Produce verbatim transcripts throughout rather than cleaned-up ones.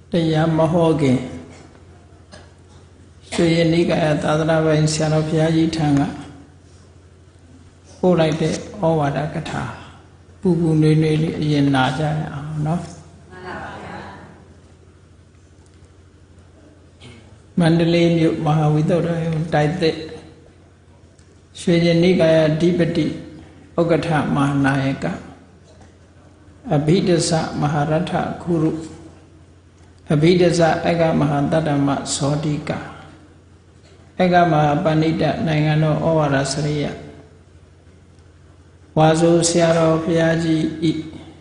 တရားမဟောခင်ရွှေရည်နိကာယသာသနာ့ပိုင်းဆရာတော်ဘုရားကြီးထံကပို့လိုက်တဲ့ဩဝါဒကထာပူပူနွေးနွေးလေးအရင်နာကြရအောင်နော်မန္တလေးမြို့မဟာဝိသုဒ္ဓယုံတိုက်သက်ရွှေရည်နိကာယအဓိပတိဥက္ကဋ္ဌမဟာနာယကအဘိဓစ္စမဟာရထခုရုအဘိဓစ္စအကမဟာတတ္တမသောတိကအကမဟာပဏိတနိုင်ငံတော်ဩဝါဒစရိယဝါဆိုဆရာတော်ဘုရားကြီးဤ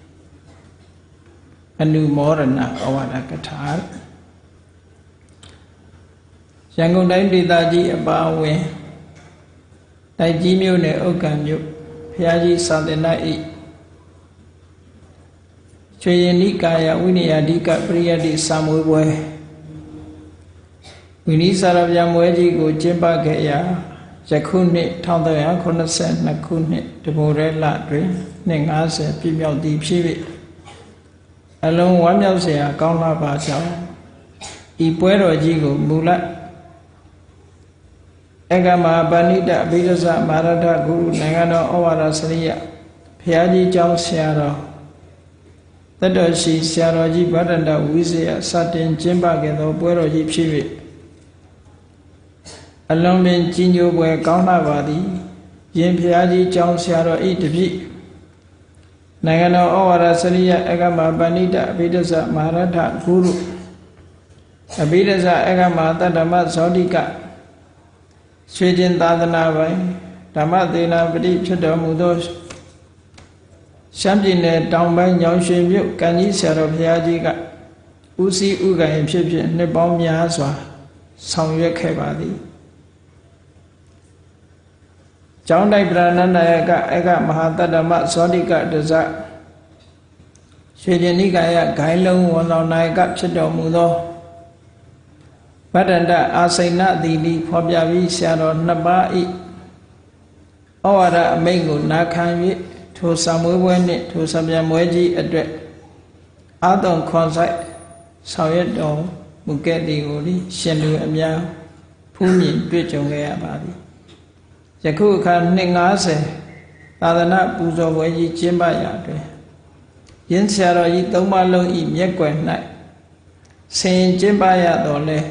အနုမောရဏဩဝါဒကထာရန်ကုန်တိုင်းဒေသကြီးအပါအဝင်တိုက်ကြီးမြို့နယ်ဥက္ကံမြို့ဘုရားကြီးသာသနာဤရွှေရည်နိကာယဝိနည်းအဓိကပရိယတ္တိစာမွေးပွဲဝိနည်းစာရဗျာမွဲကြီးကိုကျင်းပခဲ့ရာယခုနှစ်၁၉၇၂ခုနှစ်တဘိုရဲလတွင်နှစ်၅၀ပြည့်မြောက်သည်ဖြစ်၍အလုံးဝမ်းမြောက်စရာကောင်းလာပါကြောင်းဤပွဲတော်ကြီးကိုမူလအကမဟာပဏိတအဘိဓစ္စမဟာရထဂုရုနိုင်ငံတော်ဩဝါဒစရိယဘုရားကြီးကျောင်းဆရာတော်တတ္တရှိဆရာတော်ကြီးဗဒ္ဒန္တဝိဇ္ဇယစတင်ကျင်းပခဲ့သောပွဲတော်ကြီးဖြစ်၍အလုံးပင်ကြီးညိုပွဲကောင်းလာပါသည်ယင်ဘုရားကြီးကျောင်းဆရာတော်ဤတပြည့်နိုင်ငံတော်ဩဝါဒစရိယအကမပဏိတအဘိဓစ္စမဟာရထဂုရုအဘိဓစ္စအကမတတ္တမဇောတိကရွှေကျင်သာသနာပိုင်ဓမ္မသေနာပတိဖြစ်တော်မူသောရှမ်းပြည်နယ်တောင်ပိုင်းညောင်ရွှေမြို့ကံကြီးဆရာတော်ဘုရားကြီးကဦးစီးဥက္ကဋ္ဌဖြစ်ဖြစ်နှစ်ပေါင်းများစွာဆောင်ရွက်ခဲ့ပါသည်ကျောင်းတိုက်ပရဏနာယကအကမဟာတတ္တမဇောတိကတဇရွှေကျင်နိကာယဂိုင်းလုံးဝန်တော်နာယကဖြစ်တော်မူသောဗဒ္ဒန္တအာစိဏတိတိဖော်ပြပြီးဆရာတော်နှစ်ပါးဤဩဝါဒအမိန့်ကိုနာခံ၍ထိုစာမွေးပွဲနှင့်ထိုစာပြန်ပွဲကြီးအတွက်အာတုံခွန်ဆိုင်ဆောင်ရွက်တော်မူခဲ့သည်ကိုရှင်လူအများဖူးမြင်တွေ့ကြုံခဲ့ရပါသည်ယခုအခါနှစ်၅၀သာသနာပူဇော်ပွဲကြီးကျင်းပရာတွင်ယင်းဆရာတော်ကြီးသုံးပါးလုံးဤမျက်ကွယ်၌ဆင်ကျင်းပရတော်လဲ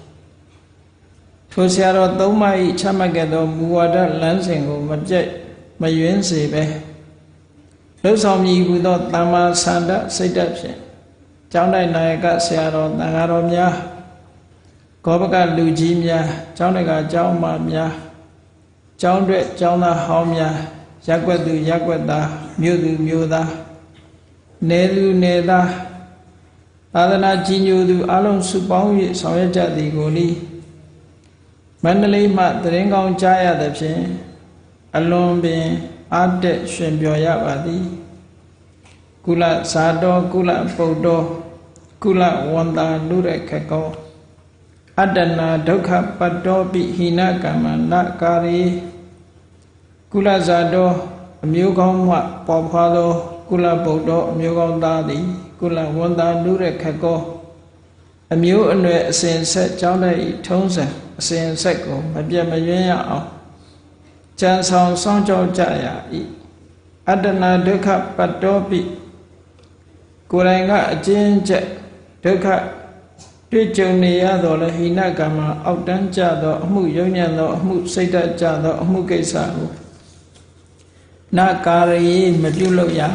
ထိုဆရာတော်သုံးပါးဤချမှတ်ခဲ့သောမူဝါဒလမ်းစဉ်ကိုမပြတ်မယွင်းစေပဲလှုပ်ဆောင်မည်ဟူသောတမ္မာဆန္ဒစိတ်ဓာတ်ဖြင့်ကျောင်းတိုက်နာယကဆရာတော်တန်ဃာတော်များဂောဘကလူကြီးများကျောင်းတကာကျောင်းမများကျောင်းတွဲကျောင်းသားဟောင်းများရက်ွက်သူရက်ွက်သားမြို့သူမြို့သားနေသူနေသားသာသနာကြီးညိုသူအလုံးစုပေါင်း၍ဆောင်ရွက်ကြသည်ကိုလိမန္တလေးမှတရင်ကောင်းကြားရသဖြင့်အလွန်ပင်အားတက်ရှင်ပျော်ရပါသည်ကုလဇာတော်ကုလပုဒ္ဒောကုလဝန္တာလူရခကောအတ္တနာဒုက္ခပတ္တောပိဟိနကမ္မနာကာရီကုလဇာတော်အမျိုးကောင်းမှပေါ်ဖွာသောကုလပုဒ္ဒောအမျိုးကောင်းသားသည်ကုလဝန္တာလူရခကောအမျိုးအနွယ်အစဉ်ဆက်ကြောင်းတဲ့ထုံးစံအစဉ်ဆက်ကိုမပြတ်မယွင်းရအောင်ကြံဆောင်စောင့်ကြောက်ကြရ၏အတ္တနာဒုက္ခပတ္တောပိကိုယ်တိုင်ကအကျဉ်းချက်ဒုက္ခတွေ့ကြုံနေရတော့လေဟိနကမ္မအောက်တန်းကြသောအမှုယုံညံ့သောအမှုစိတ်ဓာတ်ကြသောအမှုကိစ္စကိုနာကာရီမပြုလုပ်ရ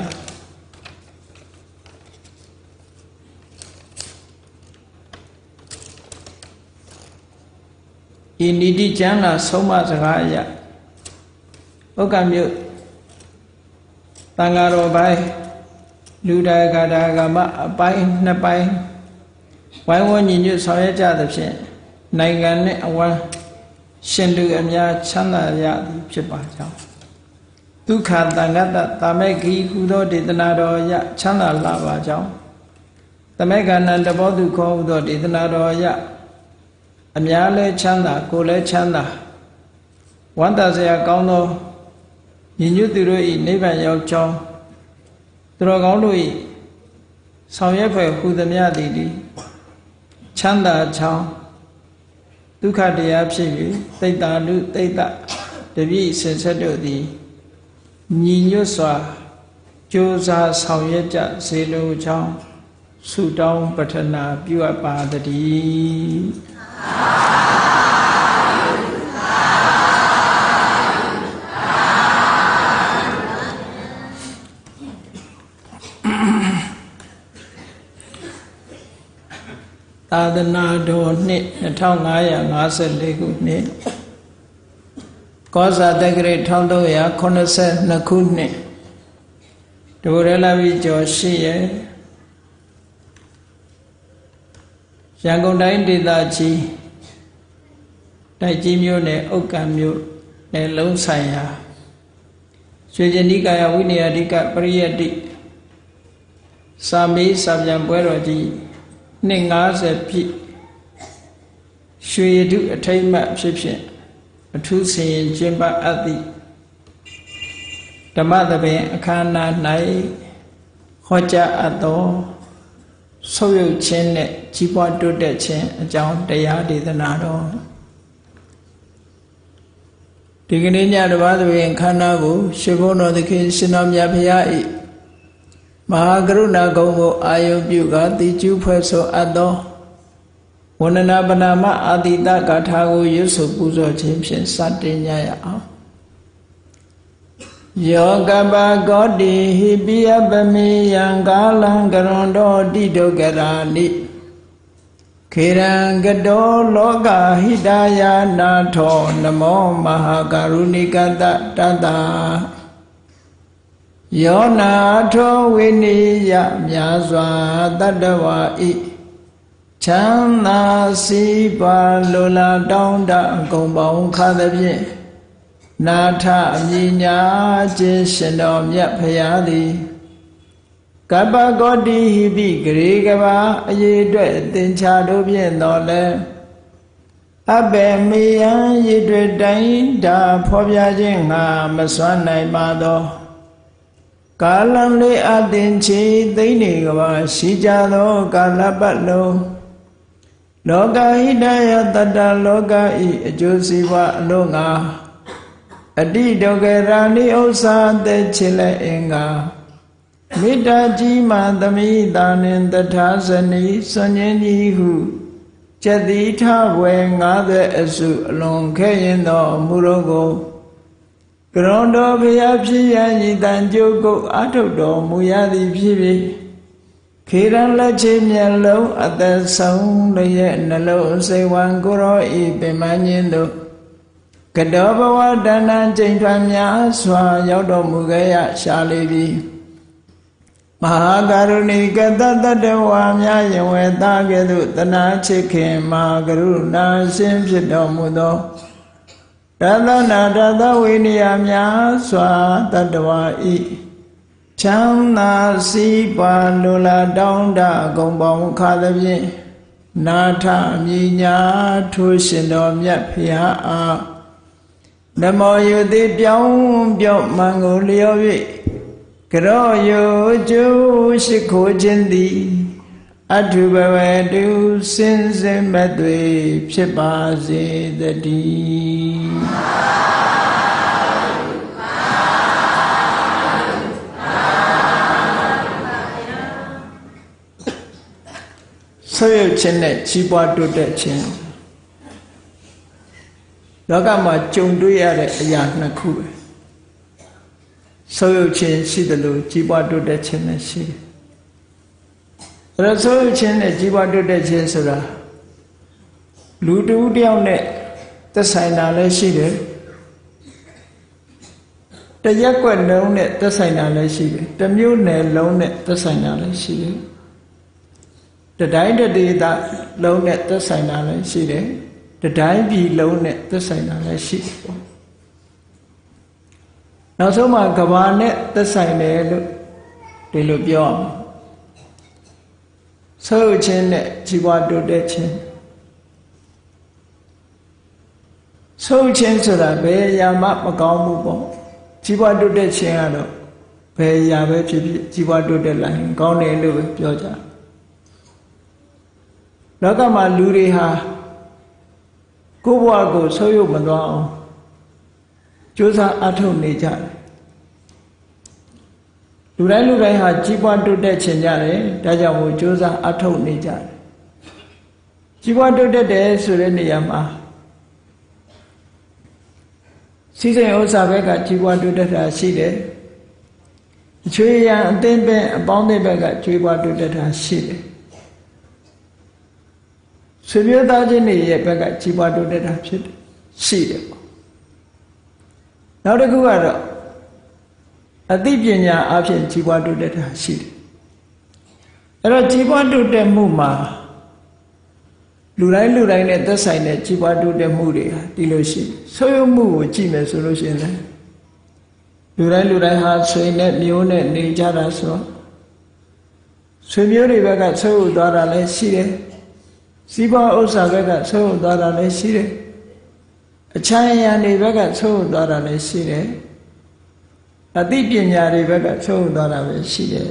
ဤနိတိကျမ်းလာဆုံးမစကားအရဥက္ကမြို့တန်ဃာတော်ပိုင်းလူဒါယကဒါကမအပိုင်းနှစ်ပိုင်းဝိုင်းဝန်းညီညွတ်ဆောင်ရွက်ကြသဖြင့်နိုင်ငံနဲ့အဝမ်းရှင်လူအများချမ်းသာရသည်ဖြစ်ပါကြောင်းဒုက္ခတန်ခတတာမေခိဟူသောဒေသနာတော်ရချမ်းသာလာပါကြောင်းတမေကဏံတဘောသူခေါ်ဟူသောဒေသနာတော်ရအများလဲချမ်းသာကိုယ်လဲချမ်းသာဝန္တာစရာကောင်းသောညီညွတ်သူတို့ဤနိဗ္ဗာန်ရောက်ကြောင်းသူတော်ကောင်းတို့ဤဆောင်ရွက်ဖွယ်ဟူသည်များသည်ချမ်းသာချောင်းဒုက္ခတရားဖြစ်၍တိတ္တာလူတိတ္တတပည့်ဆင်ဆက်တို့သည်ညီညွတ်စွာကြိုးစားဆောင်ရွက်ကြစေလိုကြောင်းဆုတောင်းပတ္ထနာပြုအပ်ပါတည်းသာသနာတော်နှစ်နှစ်ထောင်ငါးရာငါးဆယ်လေးခုနှစ်ကောဇာတက္ကရာတစ်သုံးရာခုနှစ်ဆယ်နှစ်ခုနှစ်ဒိုရလာပြီကျော်ရှိရဲ့ရန်ကုန်တိုင်းဒေသကြီးတိုက်ကြီးမြို့နယ်ဥက္ကံမြို့နယ်လုံးဆိုင်ရာရွှေကျင်နိကာယဝိနည်းအဓိကပရိယတ္တိစာမေးစာပြန်ပွဲတော်ကြီးနှစ်ငါးဆယ်ပြည့်ရွှေရတုအထိမ်းအမှတ်ဖြစ်ဖြင့်အထူးဆင်ရင်ကျင်းပအပ်သည့်ဓမ္မသဘင်အခမ်းအနား၌ဟောကြားအပ်သောဆုပ်ယုပ်ခြင်းနှင့်ကြီးပွားတိုးတက်ခြင်းအကြောင်းတရားဒေသနာတော်ဒီကနေ့ညဓမ္မသဘင်အခမ်းအနားကိုရှင်ဘုန်းတော်သခင်ရှင်တော်မြတ်ဖရာ၏မဟာကရုဏာကုံကိုအာယုပြုကာတိကျူးဖွဲ့ဆိုအပ်သောဝန္ဒနာပနာမအာတိတဂါထာကိုရွတ်ဆိုပူဇော်ခြင်းဖြင့်စတင်ကြရအောင်ယောကပကောတိဟိပိယပမေယံကာလံကရွန်တော်တိဒုက္ခရာနိခေရံကတောလောကဟိတယာနာထောနမောမဟာကရုဏိကတတတယောနာထောဝိနိယမြာစွာတတ္တဝါဤချမ်းသာစီးပွားလိုလားတောင်းတအကုန်ပေါင်းခါသဖြင့်နာထအမြညာခြင်းရှင်တော်မြတ်ဖရာသည်ကပ္ပကောတိဟိပိဂရေကဘာအရေးအတွက်သင်္ချာတို့ဖြင့်တော်လဲအဘေမေယံရည်တွေတိုင်းဒါဖော်ပြခြင်းငါမစွမ်းနိုင်ပါသောကာလံလေးအသင်ချီသိမ့်နေကဘာရှိကြသောကာလပတ်လုံးလောကဟိတယတတ္တလောကဤအကျိုးစီးပွားအလို့ငါအတိဒုက္ခရာနိဥ္စာသက်ချစ်လက်အင်္ဂါမေတ္တာကြီးမှသမိတာနှင့်တထာဇနီစွန်ခြင်းကြီးဟုကျက်တိထဝယ်ငါးသက်အစုအလွန်ခဲရင်သောမူရောကိုကရွန်တော်ဘုရားဖြစ်ရန်ဤတန်ကြိုးကုတ်အထုတ်တော်မူရသည်ဖြစ်ပြီးခေရန်လက်ချေမျက်လုံးအသက်ဆုံးလျက်နှလုံးစိတ်ဝံကိုရောဤပင်မညင်းတို့ကတောဘဝတဏ္ဍကျိန်ထွမ်းများစွာရောက်တော်မူခဲ့ရရှာလေပြီမဟာကရုဏီကတတတ္တဝါများယဝေသားကဲ့သို့တနာချစ်ခင်မဟာကရုဏာရှင်ဖြစ်တော်မူသောတသနာတသဝိနည်းများစွာတတ္တဝါဤချမ်းသာစီးပွားလိုလားတောင်းတအကုန်ပေါင်းခါသဖြင့်နာထအမြညာထိုးရှင်တော်မြတ်ဖရာအားနမောယုတိပြောင်းပြော့မှန်ကိုလျော်၍ကရောယုကျိုးရှိခိုးခြင်းသည်အထုဘဝတုစင်စင်မသွေဖြစ်ပါစေတည်းဆုပ်ယုပ်ခြင်းနဲ့ကြီးပွားတိုးတက်ခြင်းလောကမှာကြုံတွေ့ရတဲ့အရာနှစ်ခုပဲဆုပ်ယုပ်ခြင်းရှိတယ်လို့ကြီးပွားတိုးတက်ခြင်းလည်းရှိတယ်အဲဒါဆုပ်ယုပ်ခြင်းနဲ့ကြီးပွားတိုးတက်ခြင်းဆိုတာလူတူတယောက်နဲ့သက်ဆိုင်တာလည်းရှိတယ်တရက်ကွက်လုံးနဲ့သက်ဆိုင်တာလည်းရှိတယ်တစ်မျိုးနယ်လုံးနဲ့သက်ဆိုင်တာလည်းရှိတယ်တတိုင်းတဒေသလုံးနဲ့သက်ဆိုင်တာလည်းရှိတယ်တတိုင်းပြည်လုံးနဲ့သက်ဆိုင်တာလည်းရှိတယ်ပေါ့နောက်ဆုံးမှာကဘာနဲ့သက်ဆိုင်တယ်လို့ဒီလိုပြောအောင်ဆုပ်ခြင်းနဲ့ကြီးပွားတိုးတက်ခြင်းဆုပ်ခြင်းဆိုတာဘယ်အရာမှမကောင်းဘူးပေါ့ကြီးပွားတိုးတက်ခြင်းကတော့ဘယ်အရာပဲဖြစ်ဖြစ်ကြီးပွားတိုးတက်လာရင်ကောင်းတယ်လို့ပဲပြောကြလောကမှာလူတွေဟာကိုယ့်ဘဝကိုဆုပ်ယုပ်မသွားအောင်ကြိုးစားအထောက်နေကြတယ်လူတိုင်းလူတိုင်းဟာကြီးပွားတိုးတက်ခြင်းကြတယ်ဒါကြောင့်မို့ကြိုးစားအထောက်နေကြတယ်ကြီးပွားတိုးတက်တယ်ဆိုတဲ့နေရာမှာစီးစိမ်ဥစ္စာဘက်ကကြီးပွားတိုးတက်တာရှိတယ်အချွေရန်အသင်းပင်အပေါင်းအသင်းဘက်ကကြီးပွားတိုးတက်တာရှိတယ်ဆွေမျိုးသားချင်းတွေရဲ့ဘက်ကကြီးပွားတိုးတက်တာဖြစ်တယ်ရှိတယ်ပေါ့နောက်တစ်ခုကတော့အသိပညာအဖြစ်ကြီးပွားတိုးတက်တာရှိတယ်အဲ့တော့ကြီးပွားတိုးတက်မှုမှာလူတိုင်းလူတိုင်းနဲ့သက်ဆိုင်တဲ့ကြီးပွားတိုးတက်မှုတွေဟာဒီလိုရှိဆုပ်ယုပ်မှုကိုကြည့်မယ်ဆိုလို့ရှိရင်လည်းလူတိုင်းလူတိုင်းဟာဆွေနဲ့မျိုးနဲ့နေကြတာဆိုတော့ဆွေမျိုးတွေဘက်ကဆုပ်ယုပ်သွားတာလည်းရှိတယ်စီးပွားဥစ္စာဘက်ကဆုပ်ယုပ်သွားတာလည်းရှိတယ်အချမ်းအယံတွေဘက်ကဆုပ်ယုပ်သွားတာလည်းရှိတယ်အသိပညာတွေဘက်ကဆုပ်ယုပ်သွားတာပဲရှိတယ်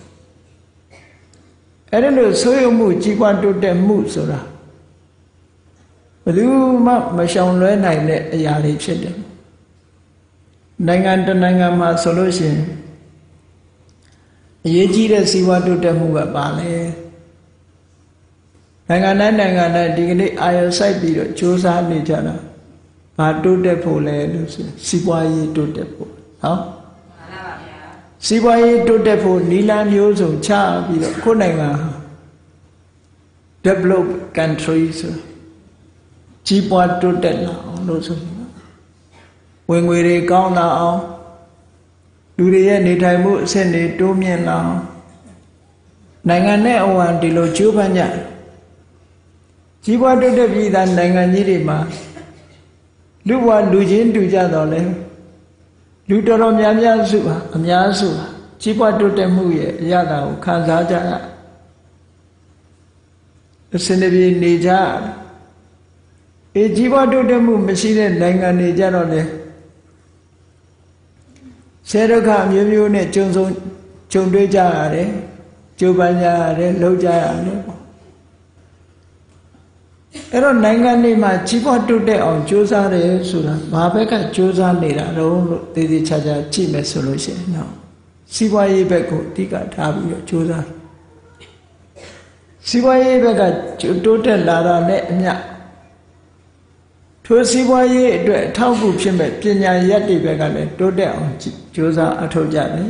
အဲ့ဒါလို့ဆုပ်ယုပ်မှုကြီးပွားတိုးတက်မှုဆိုတာဘယ်သူမှမရှောင်လွဲနိုင်တဲ့အရာတွေဖြစ်တယ်နိုင်ငံတနိုင်ငံမှာဆိုလို့ရှိရင်အရေးကြီးတဲ့စီးပွားတိုးတက်မှုကပါလဲနိုင်ငံတိုင်းနိုင်ငံတိုင်းဒီကနေ့အာရုံစိုက်ပြီးတော့စ조사နေကြတာဘာတိုးတက်ဖို့လဲလို့ဆိုစီးပွားရေးတိုးတက်ဖို့ဟောစီးပွားရေးတိုးတက်ဖို့နီလန်းမျိုးစုံချပြီးတော့ကိုယ်နိုင်ငံ develop country ဆိုကြီးပွားတိုးတက်လာအောင်လို့ဆိုပြီးဝင်ငွေတွေကောင်းလာအောင်လူတွေရဲ့နေထိုင်မှုအဆင့်တွေတိုးမြင့်လာအောင်နိုင်ငံနဲ့အဝံဒီလိုကြိုးပမ်းကြကြီးပွားတိုးတက်ပြီးသားနိုင်ငံကြီးတွေမှာလူဘဝလူချင်းတူကြတော့လေလူတော်တော်များများစုဟာအများစုဟာကြီးပွားတိုးတက်မှုရဲ့အရသာကိုခံစားကြရအစနေပြေနေကြအေးကြီးပွားတိုးတက်မှုမရှိတဲ့နိုင်ငံတွေကြတော့လေဆဲဒုက္ခအမျိုးမျိုးနဲ့ကြုံဆုံကြုံတွေ့ကြရတယ်ကြိုးပမ်းကြရတယ်လှုပ်ကြရတယ်ပေါ့အဲ့တော့နိုင်ငံတွေမှာကြီးပွားတိုးတက်အောင်ကြိုးစားတယ်ဆိုတာဘာဘက်ကကြိုးစားနေတာတော့လို့သေသေးချာချာကြည့်မယ်ဆိုလို့ရှိရင်နော်စီးပွားရေးဘက်ကိုအဓိကထားပြီးတော့ကြိုးစားစီးပွားရေးဘက်ကတိုးတက်လာတာနဲ့အမျှထိုစီးပွားရေးအတွက်အထောက်အကူဖြစ်မဲ့ပညာရပ်တွေဘက်ကလည်းတိုးတက်အောင်ကြိုးစားအထောက်ကြတယ်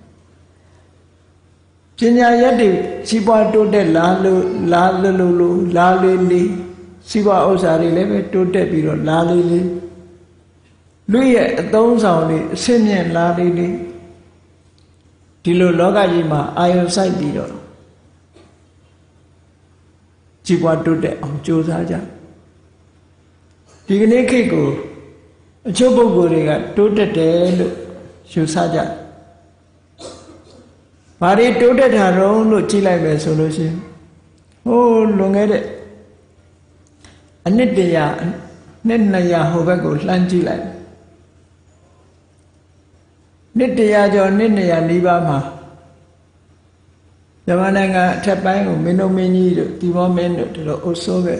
ပညာရပ်တွေစီးပွားတိုးတက်လာလို့လာလို့လို့လာလေးလေးစီးပွားဥစ္စာတွေလည်းပဲတိုးတက်ပြီးတော့လာလေးလေးလူရဲ့အသုံးဆောင်တွေအဆင့်မြင့်လာလေးလေးဒီလိုလောကကြီးမှာအာယုစိုက်ပြီးတော့ကြီးပွားတိုးတက်အောင်ကြိုးစားကြဒီကနေ့ခေတ်ကိုအချို့ပုဂ္ဂိုလ်တွေကတိုးတက်တယ်လို့ယူဆကြတယ်။ဘာတွေတိုးတက်တာတော့လို့ကြည့်လိုက်မယ်ဆိုလို့ရှိရင်ဟိုးလွန်ခဲ့တဲ့အနှစ်တရာနှစ်နှစ်ရာဟိုဘက်ကိုလှမ်းကြည့်လိုက်နှစ်တရာကျော်နှစ်နှစ်ရာနီးပါးမှာမြန်မာနိုင်ငံအထက်ပိုင်းကိုမင်းတို့မင်းကြီးတို့ဒီဘောမင်းတို့တို့အုပ်စိုးခဲ့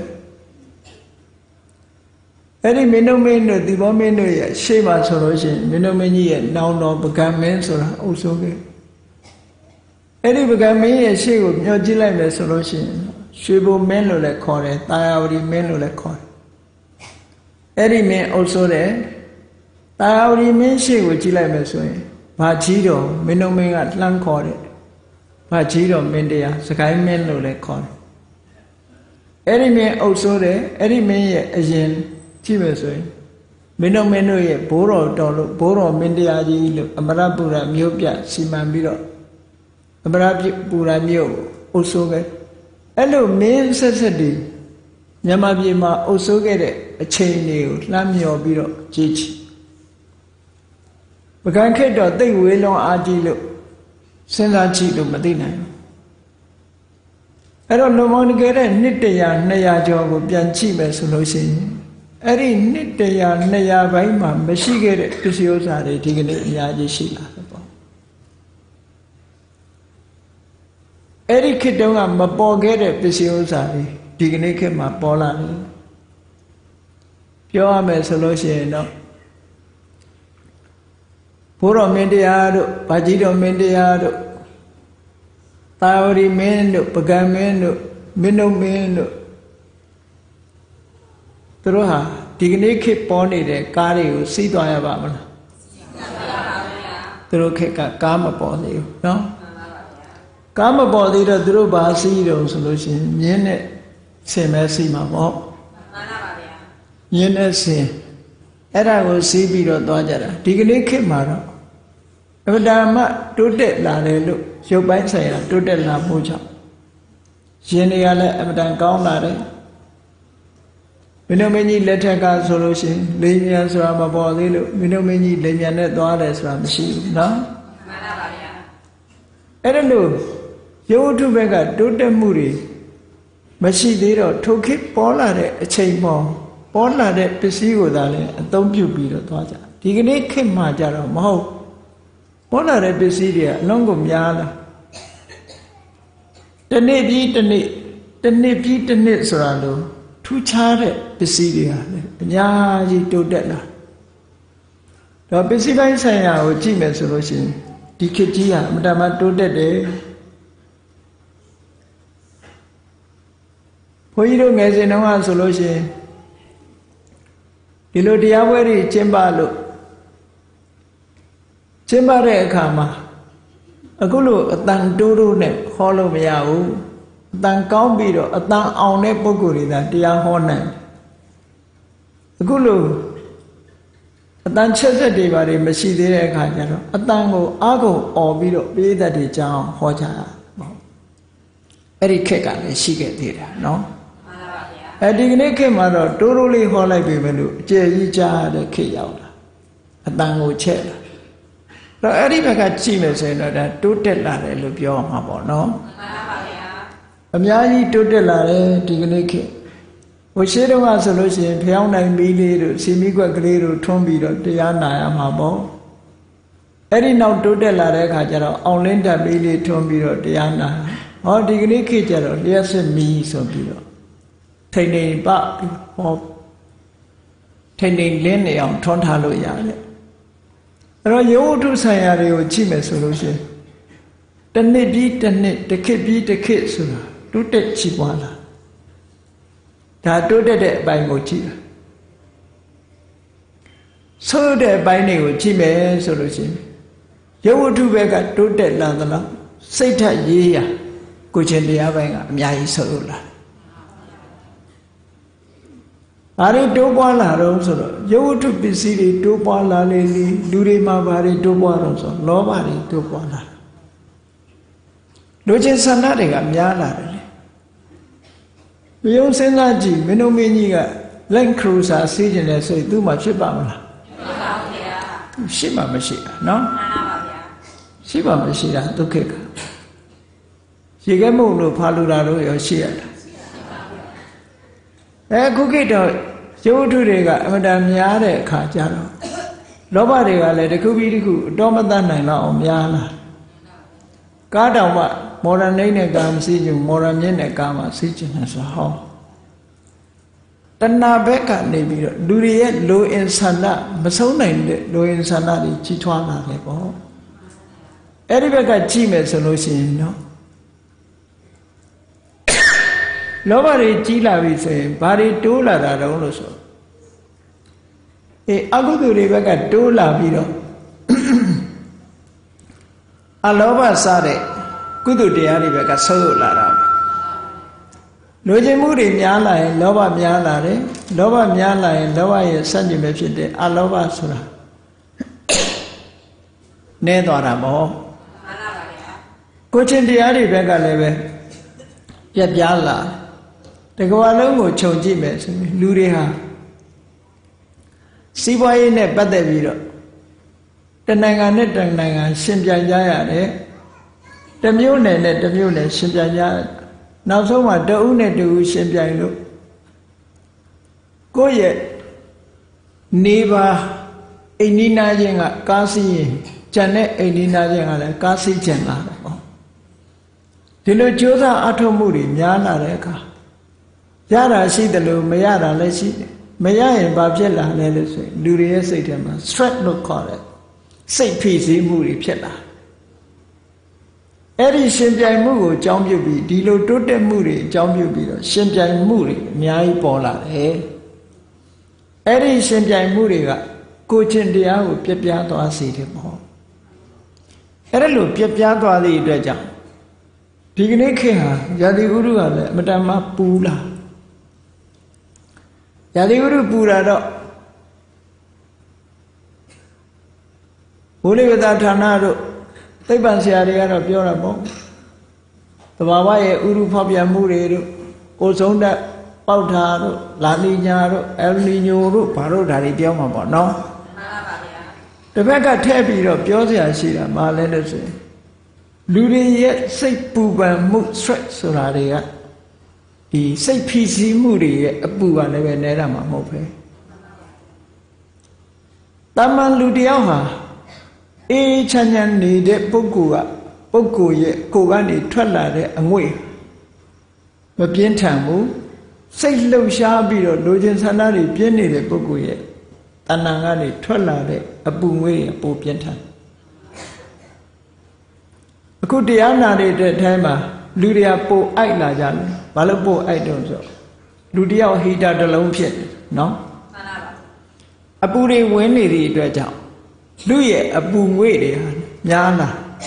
အဲ့ဒီမင်းတို့မင်းတို့ဒီဘောမင်းတို့ရဲ့ရှေ့မှာဆိုလို့ရှိရင်မင်းတို့မင်းကြီးရဲ့နောင်တော်ပကံမင်းဆိုတာအုပ်စိုးခဲ့အဲ့ဒီပကံမင်းရဲ့ရှေ့ကိုမျှော်ကြည့်လိုက်မယ်ဆိုလို့ရှိရင်ရွှေဘုံမင်းလို့လည်းခေါ်တယ်တာယာဝတီမင်းလို့လည်းခေါ်တယ်အဲ့ဒီမင်းအုပ်စိုးတယ်တာယာဝတီမင်းရှေ့ကိုကြည့်လိုက်မယ်ဆိုရင်ဘာကြီးတော်မင်းတို့မင်းကလှမ်းခေါ်တယ်ဘာကြီးတော်မင်းတရားစကိုင်းမင်းလို့လည်းခေါ်တယ်အဲ့ဒီမင်းအုပ်စိုးတယ်အဲ့ဒီမင်းရဲ့အရင်ကြည့်မယ်ဆိုရင်မင်းတို့မင်းတို့ရဲ့ဘိုးတော်တော်လို့ဘိုးတော်မင်းတရားကြီးလို့အမရပူရမြို့ပြစီမံပြီးတော့အမရပူရမြို့အုပ်စိုးခဲ့အဲ့လိုမင်းဆက်ဆက်တည်းမြန်မာပြည်မှာအုပ်စိုးခဲ့တဲ့အချိန်တွေကိုလှမ်းမြော်ပြီးတော့ကြည့်ချီပကံခေတ်တော့သိဝေးလုံးအားကြီးလို့စဉ်းစားကြည့်လို့မသိနိုင်ဘူးအဲ့တော့လုံမောင်တကယ်တဲ့နှစ်တရာနှစ်ရာကျော်ကိုပြန်ကြည့်မယ်ဆိုလို့ရှိရင်အဲ့ဒီနှစ်တရာနှစ်ရာပိုင်းမှာမရှိခဲ့တဲ့ပစ္စည်းဥစ္စာတွေဒီကနေ့အများကြီးရှိလာတယ်ပေါ့အဲ့ဒီခေတ်တုန်းကမပေါ်ခဲ့တဲ့ပစ္စည်းဥစ္စာတွေဒီကနေ့ခေတ်မှာပေါ်လာတယ်ပြောရမယ်ဆိုလို့ရှိရင်တော့ဘုရောမင်းတရားတို့ဗာကြီးတော်မင်းတရားတို့သာဝတိမင်းတို့ပကံမင်းတို့မင်းတို့မင်းတို့သူတို့ဟာဒီကနေ့ခေတ်ပေါ်နေတဲ့ကားတွေကိုစီးသွားရပါမလားစီးသွားပါဗျာသူတို့ခေတ်ကကားမပေါ်သေးဘူးနော်ကားမပေါ်သေးတော့သူတို့ဘာစီးတော့ဆိုလို့ရှိရင်မြင်းနဲ့ဆင်မဲစီးမှာပေါ့မှန်ပါဗျာမြင်းနဲ့ဆင်အဲ့ဒါကိုစီးပြီးတော့သွားကြတာဒီကနေ့ခေတ်မှာတော့အဗဒါမတိုးတက်လာတယ်လို့ရုပ်ပိုင်းဆိုင်ရာတိုးတက်လာမှုကြောင့်ရှင်တွေကလည်းအဗဒံကောင်းလာတယ်မင်းတို့မင်းကြီးလက်ထက်ကဆိုလို့ရှိရင်လိမ်မြန်ဆိုတာမပေါ်သေးလို့မင်းတို့မင်းကြီးလိမ်မြန်နဲ့သွားတယ်ဆိုတာမရှိဘူးနော်မှန်ပါဗျာအဲ့ဒါလို့ရုပ်ထုဘက်ကတိုးတက်မှုတွေမရှိသေးတော့ထိုခေတ်ပေါ်လာတဲ့အချိန်ပေါ်ပေါ်လာတဲ့ပစ္စည်းကိုသာလည်းအသုံးပြုပြီးတော့သွားကြဒီကနေ့ခေတ်မှာကြတော့မဟုတ်ပေါ်လာတဲ့ပစ္စည်းတွေကအလုံးကိုများလာတနေ့ပြီးတနေ့တနေ့ပြီးတနေ့ဆိုတာလို့ထူးခြားတဲ့ပစ္စည်းတွေဟာလည်းအများကြီးတိုးတက်လာတော့ပစ္စည်းပိုင်းဆိုင်ရာကိုကြည့်မယ်ဆိုလို့ရှိရင်ဒီခေတ်ကြီးဟာအမှန်တမ်းတိုးတက်တယ်ဘုန်းကြီးတို့ငယ်စဉ်တုန်းကဆိုလို့ရှိရင်ဒီလိုတရားပွဲတွေကျင်းပလို့ကျင်းပတဲ့အခါမှာအခုလိုအတန်တိုးတိုးနဲ့ဟောလို့မရဘူးအတန်ကောင်းပြီးတော့အတန်အောင်တဲ့ပုဂ္ဂိုလ်တွေသာတရားဟောနိုင်အခုလိုအတန်ချက်ဆက်တွေပါတွေမရှိသေးတဲ့အခါကျတော့အတန်ကိုအားကုန်អော်ပြီးတော့ပိဋကတ်တွေကြောင်းဟောကြတာပေါ့အဲ့ဒီခက်ကလည်းရှိခဲ့သေးတာနော်အဲဒီကနေ့ခေတ်မှာတော့တိုးတိုးလေးဟောလိုက်ပြီမလို့အကျယ်ကြီးကြားတဲ့ခေတ်ရောက်လာအတန်ကိုချက်လာတော့အဲ့ဒီဘက်ကကြည့်မယ်ဆိုရင်တော့ဒါတိုးတက်လာတယ်လို့ပြောမှာပေါ့နော်မှန်ပါဗျာအများကြီးတိုးတက်လာတယ်ဒီကနေ့ခေတ်ဟိုရှေးတုန်းကဆိုလို့ရှိရင်ဖျောင်းနိုင်မီးလေးတို့စီမီကွက်ကလေးတို့ထွန်းပြီးတော့တရားနာရမှာပေါ့အဲ့ဒီနောက်တိုးတက်လာတဲ့အခါကျတော့အောင်လင်းတက်မီးလေးထွန်းပြီးတော့တရားနာဟောဒီကနေ့ခေတ်ကျတော့လျှက်စစ်မီးဆိုပြီးတော့ထိန်ထိန်ပဟောထိန်ထိန်လင်းနေအောင်ထွန်းထားလို့ရတယ်အဲ့တော့ယောဂထုဆိုင်ရာတွေကိုကြည့်မယ်ဆိုလို့ရှိရင်တစ်နှစ်ပြီးတစ်နှစ်တစ်ခေတ်ပြီးတစ်ခေတ်ဆိုတာတိုးတက်ချီးပွားလာဒါတိုးတက်တဲ့အပိုင်းကိုကြည့်တာဆိုးတဲ့အပိုင်းတွေကိုကြည့်မယ်ဆိုလို့ရှိရင်ယောဂထုဘက်ကတိုးတက်လာသလားစိတ်ထရေးရကိုချင်းတရားပိုင်းကအများကြီးဆိုးလာဘာတွေတိုးပွားလာတော့ဆိုတော့ယောဂထုပစ္စည်းတွေတိုးပွားလာလေလေလူတွေမှာဘာတွေတိုးပွားတော့ဆိုလောဘတွေတိုးပွားလာလူချင်းဆန္ဒတွေကများလာတယ်လေမယုံစဉ်းစားကြည့်မင်းတို့မင်းကြီးကလက်ခရူစာစီးကျင်တယ်ဆိုရင်သူ့မှာဖြစ်ပါမလားဖြစ်ပါဘူးဗျာရှိမှမရှိတာနော်မှန်ပါဗျာရှိမှမရှိတာဒုက္ခကရေခဲမုံတို့ဖာလူတာတို့ရောရှိရတာအဲခုခေတ်တော့ယောဂထုတွေကအမှန်တန်များတဲ့အခါကျတော့လောဘတွေကလည်းတစ်ခုပြီးတစ်ခုအတော်မတတ်နိုင်တော့အောင်များလာကားတောင်မှမော်ဒန်နှိမ့်တဲ့ကားမစီးချင်မော်ဒန်မြင့်တဲ့ကားမှစီးချင်တယ်ဆိုဟောတဏှာဘက်ကနေပြီးတော့လူတွေရဲ့လိုအင်ဆန္ဒမဆုံးနိုင်တဲ့လိုအင်ဆန္ဒတွေကြီးထွားလာတယ်ပေါ့အဲ့ဒီဘက်ကကြည့်မယ်ဆိုလို့ရှိရင်နော်လောဘတွေကြီးလာပြီဆိုရင်ဘာတွေတိုးလာတာတုံးလို့ဆိုအေးအကုသိုလ်တွေဘက်ကတိုးလာပြီးတော့အလောဘစားတဲ့ကုသိုလ်တရားတွေဘက်ကဆုပ်လာတာလိုချင်မှုတွေများလာရင်လောဘများလာတယ်လောဘများလာရင်လောဘရဲ့ဆန့်ကျင်ဘက်ဖြစ်တဲ့အလောဘဆိုတာနည်းသွားတာမဟုတ်မှန်ပါပါဗျာကိုချင်းတရားတွေဘက်ကလည်းပဲပြက်ပြားလာတကဘာလုံးကိုခြုံကြည့်မယ်ဆိုရင်လူတွေဟာစီးပွားရေးနဲ့ပတ်သက်ပြီးတော့တနိုင်ငံနဲ့တနိုင်ငံရှင်ပြိုင်ကြရတယ်တမျိုးနယ်နဲ့တမျိုးနယ်ရှင်ပြိုင်ကြနောက်ဆုံးမှာတဦးနဲ့တဦးရှင်ပြိုင်လို့ကိုယ့်ရဲ့နေပါအိမ်နီးနားချင်းကကားစီးရင်ကြံတဲ့အိမ်နီးနားချင်းကလည်းကားစီးကျင်လာတယ်ပေါ့ဒီလိုကြိုးစားအထောက်မှုတွေများလာတဲ့အခါ Yara shi the lu mayara leshi Maya and Babjella Nellis Luria Satan Strat no call it Say peace in Muri Pella Eri Shimjai Mu Jam you be Dilo Tote Muri Jam you be Shimjai Muri Nyai Pola eh Eri Shimjai Muriga Cochin dia who Pepia to a city more Erelu Pepia to a leader jam Pignikia Yadi Uru Madama Pula Yadivuru Purado Uli without Tanado, they Bansiaria of Yorabo. The Wawaye Uru Papia Muriru, Ozonda, Pautaro, Lanignaro, El Nino, Parodari Diamabo, no? The Vega Tabi of Josia Sira, Malenese. Ludi yet say Puba Moot Stretch Soraria. He say P C Moody a boo and never Nerama Mope. Taman Ludiaha E Chanyan needed Pogua, Pogo ye, Kogani, Twelade, and way. But Pientamu say low shabby or Lojan Sanari, Pieni de Pogoye, Tanangani, Twelade, a boom way, a po Pientan. A good Diana de Tema. Ludia po Aila Jan, Balapo I don't so. Ludia Hida the Lone Pit, no? A booty windy the dredge. Luye a boom weighty, Yana.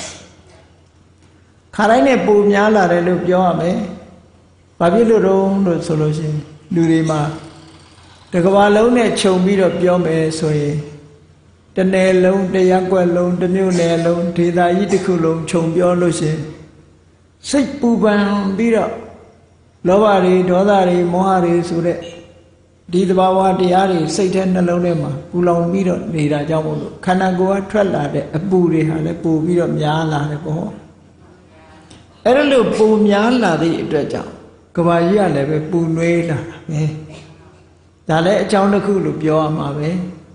Karane boom Yala, they look your me. Babilo Rome, the solution, Ludima. The Gavalone chow meat of your me, so ye. The nail loan, the young loan, the new nail loan, the Iticulum, chow your lotion. Say Puban beat up Lovari, Dodari, Mohari, Sure Didabawa, Diari, Satan alone, Pulon beat up Nida Jamu, Kanagoa, Trella, a booty, and a poo beat up Yala, the boho. Erelu Pum Yala, the Dreja, Kavaya, the Punuela, eh? Dale, John the Kulu, Bioma, eh?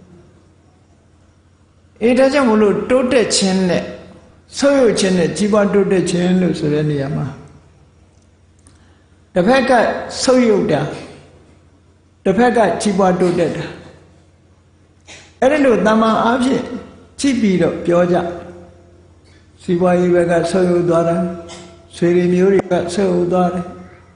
It doesn't want to do chin. So you chin it, Jiba do the chin, Lusuraniama. The Pekka, so you da. The Pekka, Jiba do that. Erelu Dama Abji, Chibido, Pioja. Siwa Ivega, so you daughter. Siri Murica, so you daughter.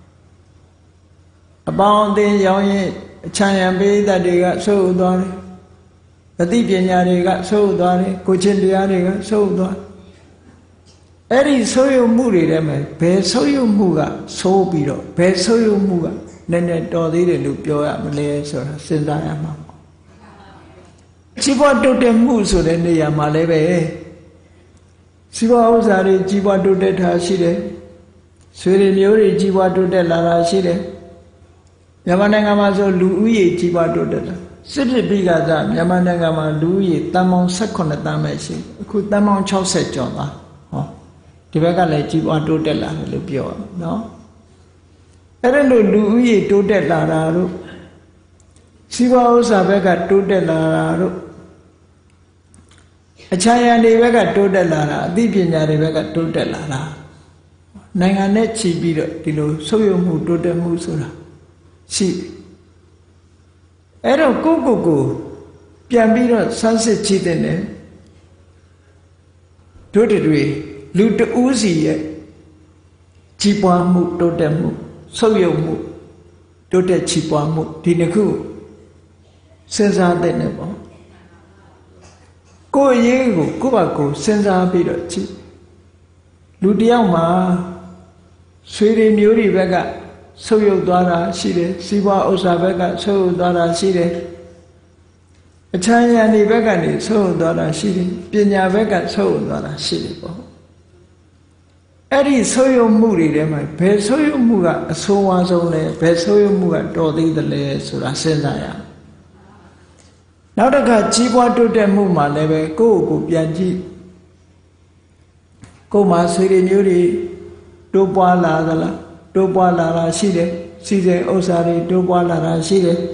About the young China Bay that they got so daughter. The Dipiana they got so daughter. Cochindia they got so daughter. Eri soyo muri reme, be soyo muga, so biro, be soyo muga, nene dodi de lupioa, Malay sort of Sindayama. Chiba do de muso de Yamalebe. Siva Ozari, Jiba do de Hashide, Suri Yuri, Jiba do de Lara Shide, Yamanangamazo, Louis, Jiba do de. City Bigaza, Yamanangama, Louis, Tamon second at Damashi, could Tamon Chauset Joma. The Vega Jiba do de la Lupio, no? Erelu Louis do de Lararu. Siva Osa Vega do de Lararu. A Chaya de Vega do de Lara, Dipina de Vega do de Lara. Nanganechi Bido, Dilo, so you move do de Musura. See. Ero go go, Piambiro, sunset chitene. Do the way. Luta Uzi, Chipamu, Dotemu, Soyomu, Dota Chipamu, Tinaku, Senza de Nebo. Go Yego, Kubako, Senza Bidochi. Ludiama, Sweden Yuri Vega, Soyo Dara Side, Siva Osa Vega, So Dara Side. A China Vegani, So Dara Side, Pina Vega, So Dara Side. Eri soyo muri de mai, be soyo muga, so was only, be soyo muga, dodi the lay, sura sendaya. Now the cat chipa to the muma leve, go, go, pianji. Go, ma, siri, nuri, do boala, do boala, side, side, osari, do boala, side.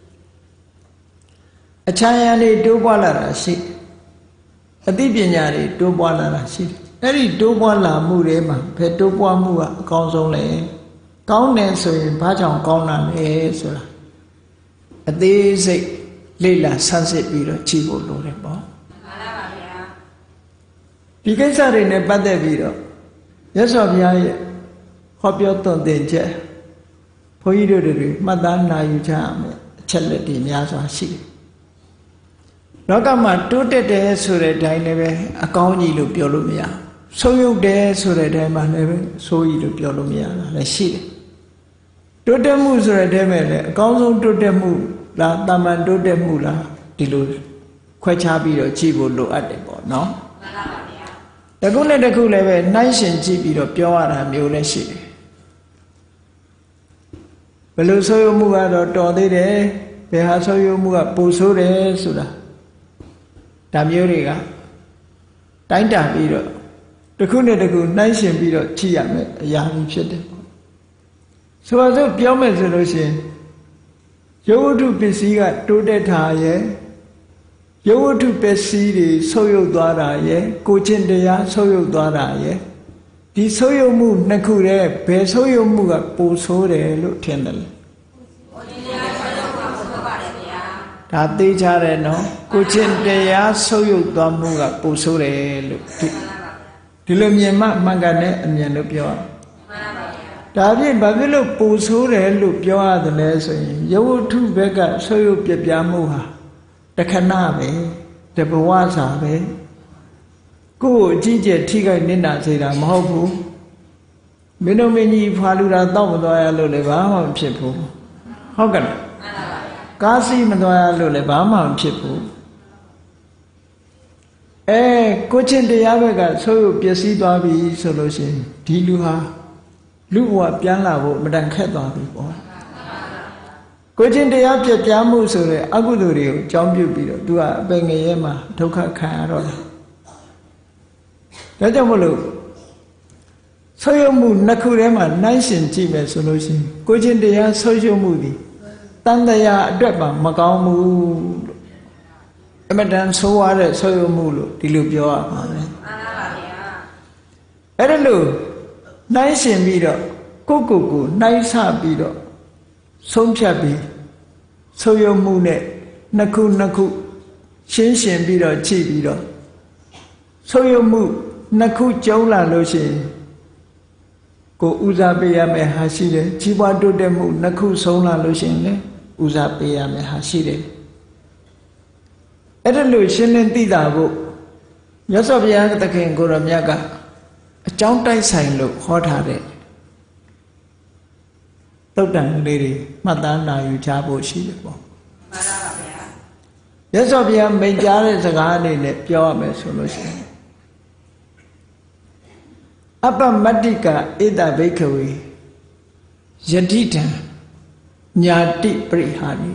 A chayani, do boala, si. A dipianari, do boala, side. Eri do boala murema, pe do boa mua, council lay. Cao nên rồi ba chồng con là nè rồi ở đây dậy lấy là san xếp bị rồi chỉ bộ đồ đấy bỏ vì cái gia đình này bắt đầu bị rồi nhớ sao bây giờ họ biểu tôn tiền chứ phơi đi rồi mà đã nói như cha mẹ chân lệ thì nhà sao xí nó cả mà tốt đẹp đẹp rồi đấy đây này về cao gì lúc biểu lúc mía sâu yêu đẹp rồi đấy đây mà này về sâu gì lúc biểu lúc mía là xí tốt đẹp mu rồi đấy mà này cao số tốt đẹp mu là tam an tốt đẹp mu là đi luôn khoai cha bị rồi chỉ bộ đồ ăn để bỏ nó đặc cũng này đặc cũng này về nãy sinh chỉ bị rồi biểu ra miêu này xí bây giờ soi ông mua rồi trò thế đấy, bây giờ soi ông mua bù số đấy, số đó, làm nhiều gì cả, đánh trả bị rồi, được không này được không, nãy xem bị rồi, chỉ làm cái, làm gì chết đấy, sau đó biểu mấy rồi đó xem, dấu thu bê sĩ cái đồ đệ thà vậy, dấu thu bê sĩ thì soi ông đoạt ra vậy, cô chân đấy á soi ông đoạt ra vậy. Đi soi ông mua nè khu đấy, bé soi ông mua cái bù số đấy lúc thiên đấy. Đã tí cha đấy nó, cô trên đây á soi ông toàn mua cái bù số đấy lúc. Thì lúc nhìn mà mang cái này anh nhận được chưa? Đã biết bà biết lúc bù số đấy lúc chưa à thì lấy soi, dấu thu bé cái soi ông biết giá mua hả? Đã khăn nào vậy? Đã bảo hoa sao vậy? Cô chỉ chỉ thi cái nên là gì là mau phụ, bên ông bên gì pha lu ra tao mà tôi ăn rồi bám mà chết phụ, không cần, cá sĩ mà tôi ăn rồi bám mà chết phụ. Ê, cô trên đây áp cái số biết sĩ toa bị số lô xin, đi lu ha, lu hoa pian là bộ mà đang khét toa bị bỏ. Cô trên đây áp biết pian mua số rồi, ác cô đồ điều, trong biểu bị rồi, tôi bên nghe mà thâu khá khá rồi. Đó cho một lúc soi yêu mù nắc khu đấy mà nãy sinh chỉ về số lô xin cô trên đây á soi yêu mù đi tan đây á đứt bằng mà cao mù em đang số hóa đấy soi yêu mù luôn đi lừa biểu à mà đấy ấy lúc nãy sinh bị đó cô cô cô nãy sa bị đó sống chết bị soi yêu mù này nắc khu nắc khu sinh sinh bị đó chỉ bị đó soi yêu mù nắc khu cháu là lô xin cô uza bê mẹ hà sĩ đấy chỉ qua đôi đêm mù nắc khu sống là lô xin đấy uza bê mẹ hà sĩ đấy ấy lô xin lên tí đà bộ nhớ sao bây giờ ta khen cô làm nhá cả cháu tay sành lộ khó thả đấy tốt đẳng đi đi mà ta nào yêu cha bộ sĩ được không nhớ sao bây giờ mình cha đấy sẽ gã này này cho mẹ số lô xin Appa Madhika Eda Bhikkhave Yadidhan Nyati Prihani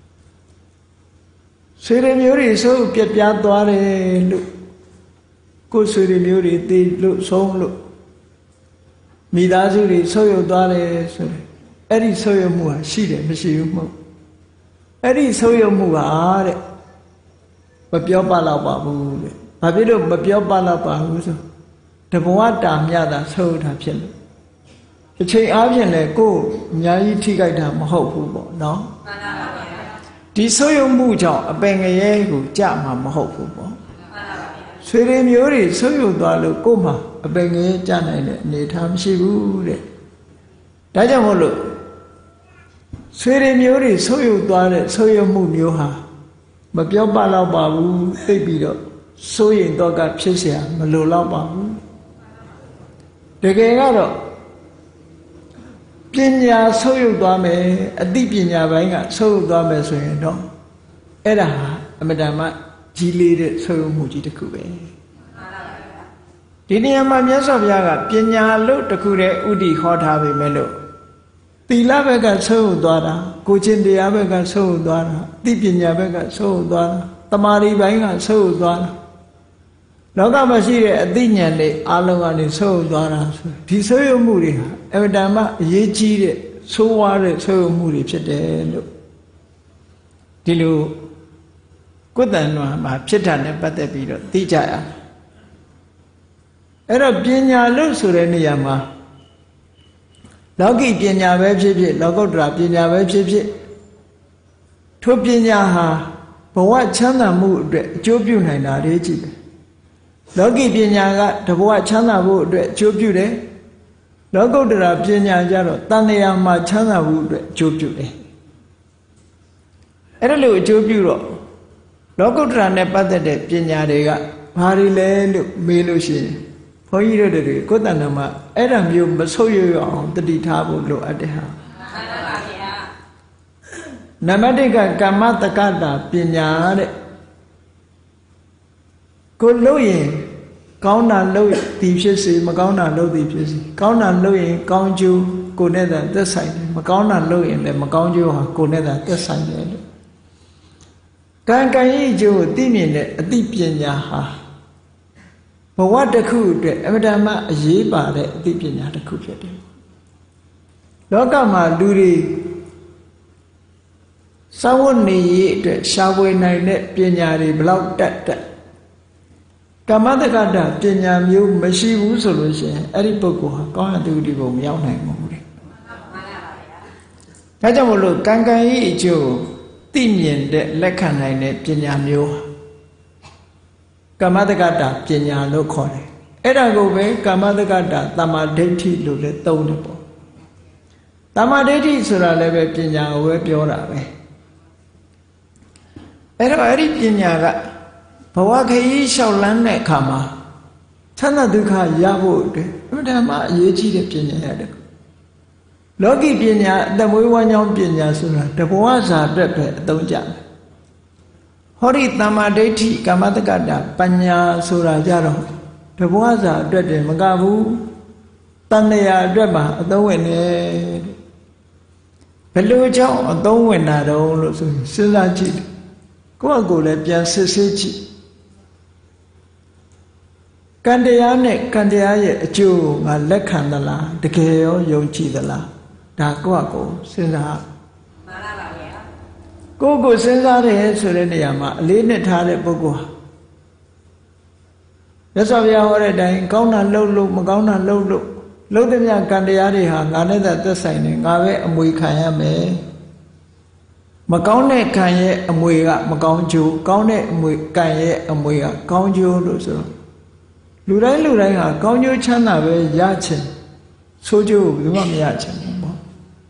Suy rì miêu rì sâu piết piát toa rì lụ Cô suy rì miêu rì tì lụ sống lụ Mì đá sư rì sâu yêu toa rì sâu rì Ê rì sâu yêu mùa xí rì mà xí yêu mùa Ê rì sâu yêu mùa á rì Bà biểu bà lão bà bù rì Bà biết đâu bà biểu bà lão bà bù sao Để bố á đảm nhà đã sâu thả phiền Cái chuyện áp phiền này cô nhà ý thi gai thả mà hậu phụ bỏ nó Đi sâu yêu mù cho ở bên ngày ấy của cha mà mà hậu phụ bỏ Suy rì miêu rì sâu yêu tòa lửa cô mà ở bên ngày ấy cha này này tham sĩ vũ đấy Đã cho một lúc Suy rì miêu rì sâu yêu tòa lửa sâu yêu mù miêu hà Mà biểu bà lão bà vũ tích bị đó Sâu yên tòa cả phía xe mà lửa lão bà vũ Để cái đó đó Biên nhà sâu yêu tòa mẹ Ở tí biên nhà bánh ạ Sâu yêu tòa mẹ sâu yên đó Ê đà Mà đà mà Chỉ lì đấy sâu yêu mù chỉ đặc khu bé Đi này mà miễn sắp giá cả Biên nhà lúc đặc khu đấy Ú đi khó thả về mẹ lộ Tì lá bé cả sâu yêu tòa đó Cô trên đi á bé cả sâu yêu tòa đó Tí biên nhà bé cả sâu yêu tòa đó Tâm à đi bánh cả sâu yêu tòa đó Nó cả mà xí đấy, tí nhận đấy, á lông á này sâu đoán ra Thì sâu yêu mù đi hả, em đàm mà dễ chi đấy, sâu hóa đấy, sâu yêu mù điဖြစ်တယ်လို့ Thì lúc Cô tần màဖြစ်thành này bắt đầu bị rồi, tí chạy á Ấy đó, biên nhà lúc sửa đấy này mà လောကီပညာပဲဖြစ်ဖြစ်လောကုတ္တရာပညာပဲဖြစ်ဖြစ်ထိုပညာဟာဘဝချမ်းသာမှုအတွက်အကျိုးပြုနိုင်တာလေးကြည့်တယ်လောကီပညာကတဘဝချမ်းသာဖို့အတွက်အကျိုးပြုတယ်လောကုတ္တရာပညာကြတော့တဏှာမှာချမ်းသာဖို့အတွက်အကျိုးပြုတယ်အဲ့ဒါလို့အကျိုးပြုတော့လောကုတ္တရာနဲ့ပတ်သက်တဲ့ပညာတွေကဘာတွေလဲလို့မေးလို့ရှိရင်ဘုန်းကြီးတို့တွေကိုယ်တဏ္ဍာမှာအဲ့ဒါမျိုးမဆုတ်ရွရအောင်တတိထားဖို့လိုအပ်တယ်ဟာနံပါတ်တစ်ကကမ္မတက္ကတာပညာတဲ့ကိုလို့ရင်ကောင်းတာလို့သည်ဖြစ်စေမကောင်းတာလို့သည်ဖြစ်စေကောင်းတာလို့ရင်ကောင်းကျိုးကိုနဲ့သာသက်ဆိုင်တယ်မကောင်းတာလို့ရင်လည်းမကောင်းကျိုးဟာကိုနဲ့သာသက်ဆိုင်တယ်လို့ကံကံရဲ့အကျိုးကိုသိမြင်တဲ့အသိပညာဟာဘဝတစ်ခုအတွက်အမှန်တမ်းအရေးပါတဲ့အသိပညာတစ်ခုဖြစ်တယ်လောကမှာလူတွေစာဝတ်နေရေးအတွက်ရှားဝေနိုင်တဲ့ပညာတွေဘလောက်တက်တက်ကမ္မတက္ကတာပညာမျိုးမရှိဘူးဆိုလို့ရှိရင်အဲ့ဒီပုဂ္ဂိုလ်ဟာကောင်းတဲ့သူဒီကိုမရောက်နိုင်ဘူးလေဒါကြောင့်မလို့ကံကံရဲ့အကျိုးသိမြင်တဲ့လက်ခံနိုင်တဲ့ပညာမျိုးကမ္မတက္ကတာပညာလို့ခေါ်တယ်အဲ့ဒါကိုပဲကမ္မတက္ကတာတမ္မာဒိဋ္ဌိလို့လည်းသုံးတယ်ပေါ့တမ္မာဒိဋ္ဌိဆိုတာလည်းပဲပညာကိုပဲပြောတာပဲအဲ့တော့အဲ့ဒီပညာကဘဝခရီးလျှောက်လန်းတဲ့အခါမှာချမ်းသာဒုက္ခရဖို့အတွက်အမှန်တမ်းအရေးကြီးတဲ့ပညာရတယ်လောကီပညာအတမွေးဝမ်းကြောင်းပညာဆိုတာတဘဝစာအတွက်ပဲအသုံးကျတယ်ဟောဒီတမ္မာဒိဋ္ဌိကမ္မတက္ကတာပညာဆိုတာကြတော့တဘဝစာအတွက်တည်းမကဘူးတဏှာအတွက်ပါအသုံးဝင်တယ်ဘယ်လိုကြောင့်အသုံးဝင်တာတုံးလို့ဆိုရင်စဉ်းစားကြည့်ကိုယ့်အကိုလည်းပြန်စစ်ဆေးကြည့်ကံတရားနဲ့ကံတရားရဲ့အကျိုးကိုငါလက်ခံသလားတကယ်ရောယုံကြည်သလားဒါကိုယ့်အကိုစဉ်းစားမှန်ပါပါဗျာကိုယ့်ကိုစဉ်းစားတယ်ဆိုတဲ့နေရာမှာအလေးနဲ့ထားတဲ့ပုဂ္ဂိုလ်ဟာမြတ်စွာဘုရားဟောတဲ့အတိုင်းကောင်းတာလှုပ်လို့မကောင်းတာလှုပ်လို့လှုပ်တဲ့မြတ်ကံတရားတွေဟာငါနဲ့သာသက်ဆိုင်နေငါပဲအမွေခံရမယ်မကောင်းတဲ့ကံရဲ့အမွေကမကောင်းကျိုးကောင်းတဲ့အမွေကံရဲ့အမွေကကောင်းကျိုးလို့ဆိုတော့လူတိုင်းလူတိုင်းဟာကောင်းကျိုးချမ်းသာပဲရချင်ဆိုးကျိုးကိုဘယ်မှမရချင်ဘူးပေါ့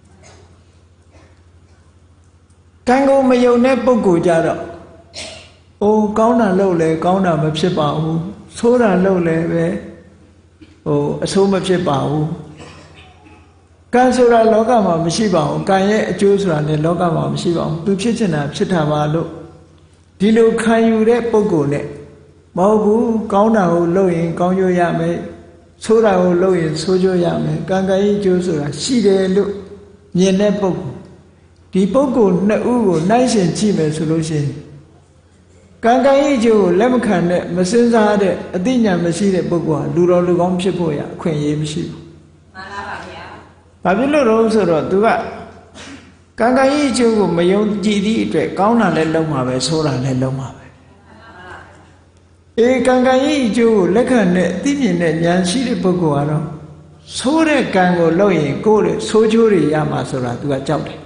ကံကိုမယုံတဲ့ပုဂ္ဂိုလ်ကြတော့အိုးကောင်းတာလုပ်လဲကောင်းတာမဖြစ်ပါဘူးဆိုးတာလုပ်လဲပဲဟိုအဆိုးမဖြစ်ပါဘူးကံဆိုတာလောကမှာမရှိပါဘူးကံရဲ့အကျိုးဆိုတာလည်းလောကမှာမရှိပါဘူးသူဖြစ်ချင်တာဖြစ်တာပါလို့ဒီလိုခံယူတဲ့ပုဂ္ဂိုလ်နဲ့မဟုတ်ဘူးကောင်းတာကိုလုပ်ရင်ကောင်းကျိုးရမယ်ဆိုးတာကိုလုပ်ရင်ဆိုးကျိုးရမယ်ကံကံရဲ့အကျိုးဆိုတာရှိတယ်လို့မြင်တဲ့ပုဂ္ဂိုလ်ဒီပုဂ္ဂိုလ်နှစ်ဦးကိုနှိုင်းယှဉ်ကြည့်မယ်ဆိုလို့ရှိရင်ကံကံရဲ့အကျိုးကိုလက်မခံတဲ့မစင်စားတဲ့အသိဉာဏ်မရှိတဲ့ပုဂ္ဂိုလ်ဟာလူတော်လူကောင်းဖြစ်ဖို့ရအခွင့်အရေးမရှိဘူးမှန်ပါပါဗျာဘာဖြစ်လို့လဲဆိုတော့သူကကံကံရဲ့အကျိုးကိုမယုံကြည်သည့်အတွက်ကောင်းတာလည်းလုပ်မှာပဲဆိုးတာလည်းလုပ်မှာပဲအေကံကံရဲ့အကျိုးကိုလက်ခံတဲ့အသိမြင်တဲ့ဉာဏ်ရှိတဲ့ပုဂ္ဂိုလ်ကတော့ဆိုးတဲ့ကံကိုလုပ်ရင်ကိုယ်လေဆိုးကျိုးတွေရမှာဆိုတာသူကကြောက်တယ်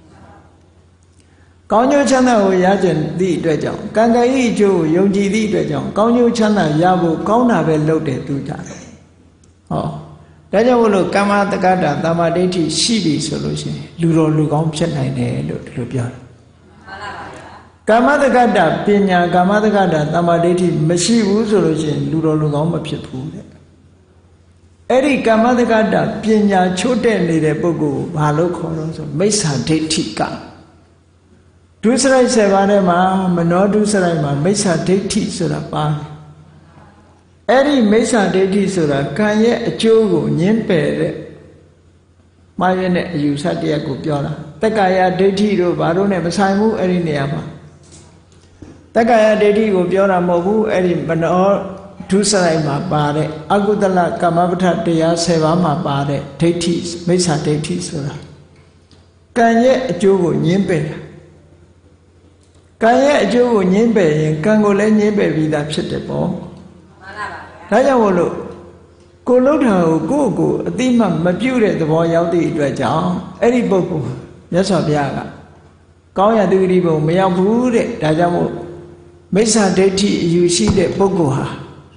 ကောင်းကျိုးချမ်းသာကိုရကြသည့်အတွက်ကြောင့်ကံကံရဲ့အကျိုးကိုယုံကြည်သည့်အတွက်ကြောင့်ကောင်းကျိုးချမ်းသာရဖို့ကောင်းတာပဲလုပ်တယ်သူကြတယ်ဟောဒါကြောင့်မလို့ကမ္မတက္ကတာတမ္မာဒိဋ္ဌိရှိပြီဆိုလို့ရှိရင်လူတော်လူကောင်းဖြစ်နိုင်တယ်လို့ဒီလိုပြောတယ်ကမ္မတက္ကတာပညာကမ္မတက္ကတာတမ္မာဒိဋ္ဌိမရှိဘူးဆိုလို့ရှိရင်လူတော်လူကောင်းမဖြစ်ဘူးတဲ့အဲ့ဒီကမ္မတက္ကတာပညာချို့တဲ့နေတဲ့ပုဂ္ဂိုလ်ကိုဘာလို့ခေါ်တော့ဆိုမိစ္ဆာဒိဋ္ဌိကဒုစရိုက်ဆယ်ပါးထဲမှာမနောဒုစရိုက်မှာမိစ္ဆာဒိဋ္ဌိဆိုတာပါတယ်အဲ့ဒီမိစ္ဆာဒိဋ္ဌိဆိုတာကံရဲ့အကျိုးကိုညှင်းပယ်တဲ့မှားရတဲ့အယူဆတရားကိုပြောတာတက္ကာယဒိဋ္ဌိတို့ဘာလို့ ਨੇ မဆိုင်ဘူးအဲ့ဒီနေရာမှာတက္ကာယဒိဋ္ဌိကိုပြောတာမဟုတ်ဘူးအဲ့ဒီမနောဒုစရိုက်မှာပါတဲ့အကုသလကမ္မပဋ္ဌတရားဆယ်ပါးမှာပါတဲ့ဒိဋ္ဌိမိစ္ဆာဒိဋ္ဌိဆိုတာကံရဲ့အကျိုးကိုညှင်းပယ်တာကံရဲ့အကျိုးကိုညှင်းပယ်ရင်ကံကိုလည်းညှင်းပယ်ပြီးသားဖြစ်တယ်ပေါ့မှန်ပါပါဗျာဒါကြောင့်မို့လို့ cô lúc đầu cô cô tí mà mà biểu đệ tao giáo thì rồi cháu ấy đi bộ cô nhớ sao bia cả có nhà tôi đi bộ mấy ông phú đệ đại gia bộ mấy sao để thị yêu sĩ đệ bộ cô ha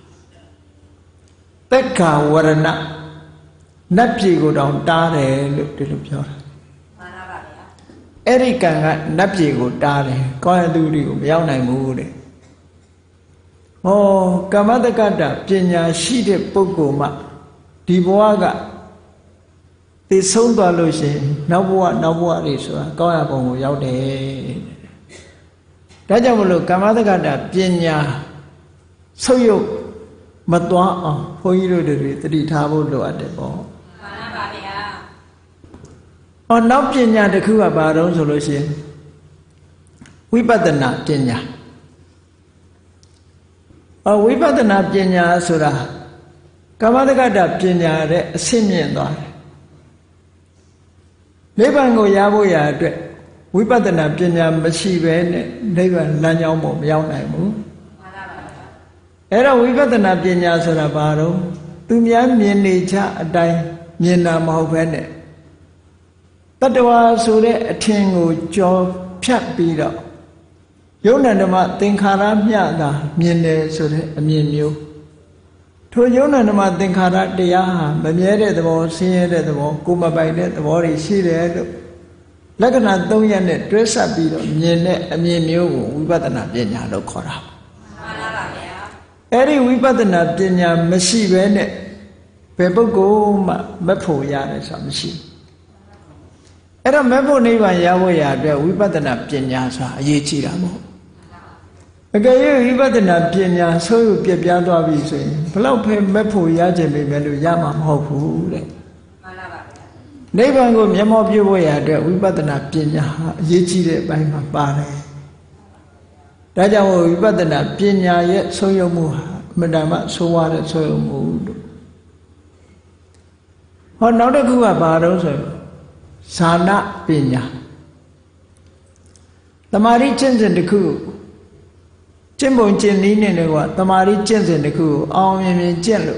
tất cả varna nắp gì của đồng ta để lúc để lúc cho ấy đi cả nắp gì của ta để có nhà tôi đi bộ mấy ông này mua để oh Kamadakata Pinya sĩ đệ bộ cô mà đi bộ cả thì sống toàn luôn gì nấu bùa nấu bùa đi xuống có nhà bông giáo để đã cho một lúc Kamadakata Pinya sâu yêu mà toa ở phơi rồi để để đi tháo bộ đồ ăn để bỏ ở nấu Pinya thì cứ vào bà đông rồi gì Vipassana Pinya ở Vipassana Pinya rồi là Kamadakata Pinya để sinh nhiên đó Niết bàn của gia vô gia tuyệt Vipassana Pinya mà si về Niết bàn là nhau một nhau này muốn Thế ra Vipassana Pinya sẽ là bà đâu Tôi nhớ miền này cha ở đây miền nào mà học về này Tất cả số đấy thiên ngũ cho phép bị đó Yếu này mà tinh khả ra nhã ta miền này số đấy miền miêu Thôi yếu này mà tinh khả ra địa hà mà miền đấy tao xin đấy tao cũng mà bài đấy tao đi xin đấy đó Lắc nà tông nhân này tuyết sắp bị đó miền này miền miêu của Vipassana Pinya đâu khó ra Eri Vipassana Pinya mà si về này về bố cô mà mất phổ ya đấy sao mà si Eri mất phổ này mà ya vô ya để Vipassana Pinya sao dễ chỉ là một cái gì Vipassana Pinya số yêu biết biết đó vì sao bao phải mất phổ ya chỉ mình mình được ya mà học phổ đấy Niết bàn của miệng mồm biểu bồi à để Vipassana Pinya dễ chỉ đấy bài mà ba này đã cho Vipassana Pinyaရဲ့ဆုံးယုံမှုမတ္တမဆိုးဝါးတဲ့ဆုံးယုံမှုတို့ဟောနောက်တစ်ခုကဘာတော့ဆိုဇာနပညာတမာရီကျင့်စဉ်တစ်ခုကျင့်ပုံကျင့်နည်းနဲ့ကွာတမာရီကျင့်စဉ်တစ်ခုအောင်မြင်မြင်ကျင့်လို့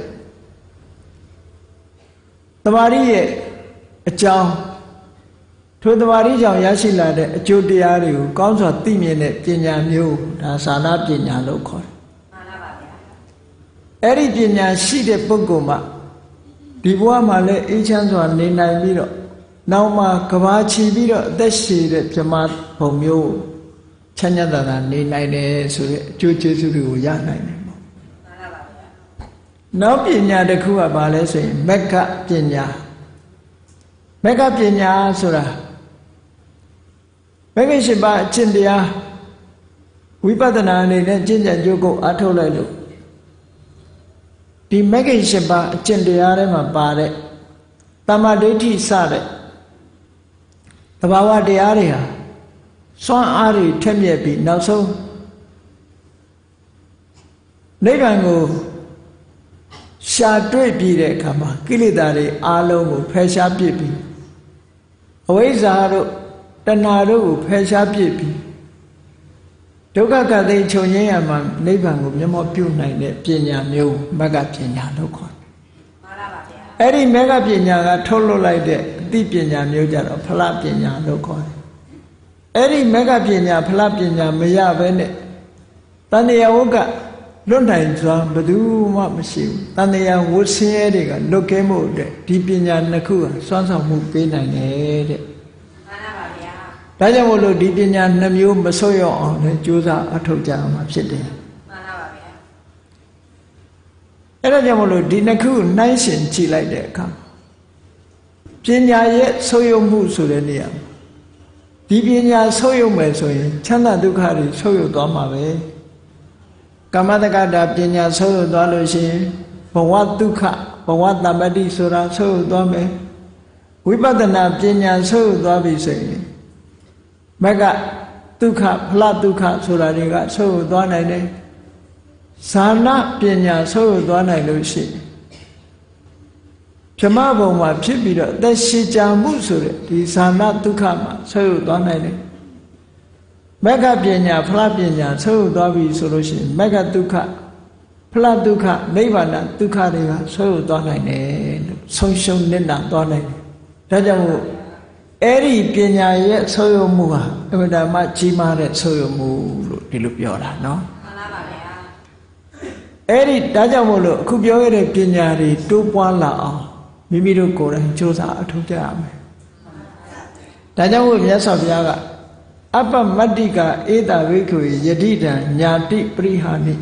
တမာရီရဲ့အကြောင်းထိုတမာရီကြောင့်ရရှိလာတဲ့အကျိုးတရားတွေကိုကောင်းစွာသိမြင်တဲ့ပညာမျိုးဒါဇာနာပညာလို့ခေါ်တယ်မှန်ပါပါဗျာအဲ့ဒီပညာရှိတဲ့ပုဂ္ဂိုလ်မှဒီဘဝမှာလည်းအေးချမ်းစွာနေနိုင်ပြီးတော့နောက်မှကဘာချီပြီးတော့အသက်ရှည်တဲ့ပြမဘုံမျိုးချမ်းသာသာနေနိုင်တယ်ဆိုတဲ့အကျိုးကျေးဇူးတွေကိုရနိုင်တယ်ပေါ့မှန်ပါပါဗျာနောက်ပညာတစ်ခုကဘာလဲဆိုရင်မက္ခပညာမက္ခပညာဆိုတာမဂ္ဂင်၈ပါးအကျင့်တရားဝိပဿနာအနေနဲ့ကျင့်ကြံကြိုးကိုအားထုတ်လိုက်လို့ဒီမဂ္ဂင်၈ပါးအကျင့်တရားထဲမှာပါတဲ့တမ္မာဒိဋ္ဌိစတဲ့သဘာဝတရားတွေဟာစွမ်းအားတွေထက်မြက်ပြီးနောက်ဆုံးနိဗ္ဗာန်ကိုရှာတွေ့ပြီးတဲ့အခါမှာကိလေသာတွေအလုံးကိုဖယ်ရှားပြစ်ပြီးအဝိဇ္ဇာတို့တဏှာတို့ကိုဖယ်ရှားပြစ်ပြီးဒုက္ခကတိချုပ်ငြိမ်းရမှာနိဗ္ဗာန်ကိုမျက်မှောက်ပြုနိုင်တဲ့ပညာမျိုးမဂ္ဂပညာလို့ခေါ်တယ်။မှန်ပါပါဗျာ။အဲ့ဒီမဂ္ဂပညာကထုတ်လွှတ်လိုက်တဲ့အသိပညာမျိုးကြတော့ဖလပညာလို့ခေါ်တယ်။အဲ့ဒီမဂ္ဂပညာဖလပညာမရဘဲနဲ့တဏှာဝကလွတ်နိုင်စွာဘယ်သူမှမရှိဘူး။တဏှာဝဆင်းရဲတွေကလွတ်ကဲမှုတဲ့ဒီပညာနှစ်ခုဟာစွမ်းဆောင်မှုပေးနိုင်တယ်တဲ့။ဒါကြောင့်မို့လို့ဒီပညာနှမျိုးမဆုတ်ရောက်အောင်လည်းကြိုးစားအထောက်ကြအောင်ဖြစ်တယ်မှန်ပါပါဗျာအဲ့ဒါကြောင့်မို့လို့ဒီနှစ်ခုနှိုင်းရှင်ကြည့်လိုက်တဲ့အခါပညာရဲ့ဆုတ်ယုတ်မှုဆိုတဲ့နေရာဒီပညာဆုတ်ယုတ်မယ်ဆိုရင်ချမ်းသာဒုက္ခတွေဆုတ်ယုတ်သွားမှာပဲကမ္မတက္ကတာပညာဆုတ်ယုတ်သွားလို့ရှိရင်ဘဝဒုက္ခဘဝတမ္ပတိဆိုတာဆုတ်ယုတ်သွားမယ်ဝိပဿနာပညာဆုတ်ယုတ်သွားပြီဆိုရင်မကဒုက္ခဖလဒုက္ခဆိုတာတွေကဆုတ်သွားနိုင်တယ်ဇာနာပညာဆုတ်သွားနိုင်လို့ရှိရင်ဗြဟ္မဘုံမှာဖြစ်ပြီးတော့အသက်ရှည်ကြာမှုဆိုတဲ့ဒီဇာနာဒုက္ခမှာဆုတ်သွားနိုင်တယ်မကပညာဖလပညာဆုတ်သွားပြီဆိုလို့ရှိရင်မကဒုက္ခဖ Phla Dukha, Nivana, Dukha Deva, so Donai, so shown Nina Donai. Rajamu, Eri Pinya yet so Muha, Evidama Chima that so mu Dilupiora, no? Eri Dajamulo, Kubio Pinyari, Tupala, Mimido Kora, Josa, Tujam. Dajamu Yasaviaga, Apa Madika, Eda Viku, Yedida, Nyati Prihani.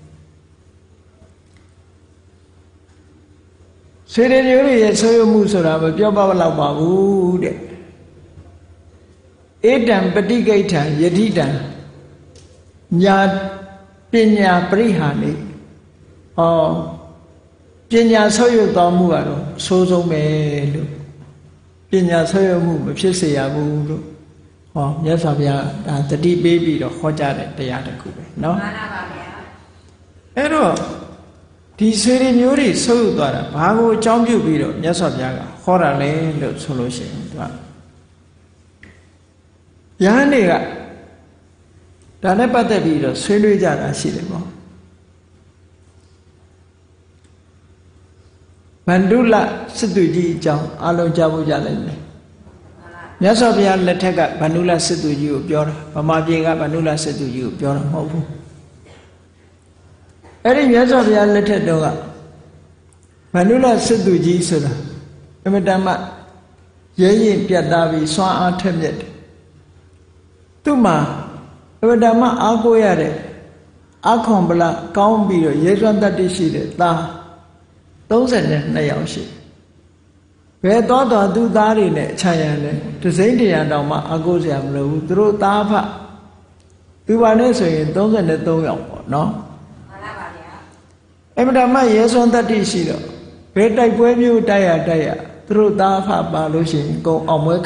Sere Yuri, so Musura, but Jobala Babu. Edam Padigata, Yedida, Nyat Pinya Prihani. Oh, Pinya Soyo Damuaro, Sozo Melo. Pinya Soyo Mu, Pisia Mu. Oh, yes, I've got the deep baby or Hoja at the Yataku. No? Error. These very Yuri, so that Pago Chambu Biro, yes, I've got Hora Lane solution. Yanega Danapata Biro, Seluja, Silimo. Mandula Situji Jam, Alo Jabu Jalene. Yasabia Letega, Manula Situju, Bjora, Mamajiga, Manula Situju, Bjora Mobu. Eri Yasabia Letedoga, Manula Situji Sura, Emadama, Yei Piadavi, Swan Artemet. Tuma, Emadama Agoyare, Akombala, Kaumbio, Yesan that is it, La. Those are the Nayashi. Where daughter do that in it, China, to say the Andama, Agosiam, through Tapa. You are necessary, those are the Doyam, no? Emadama, yes, on that issue. Where I when you die, die, through Tapa, Balushin, go on work.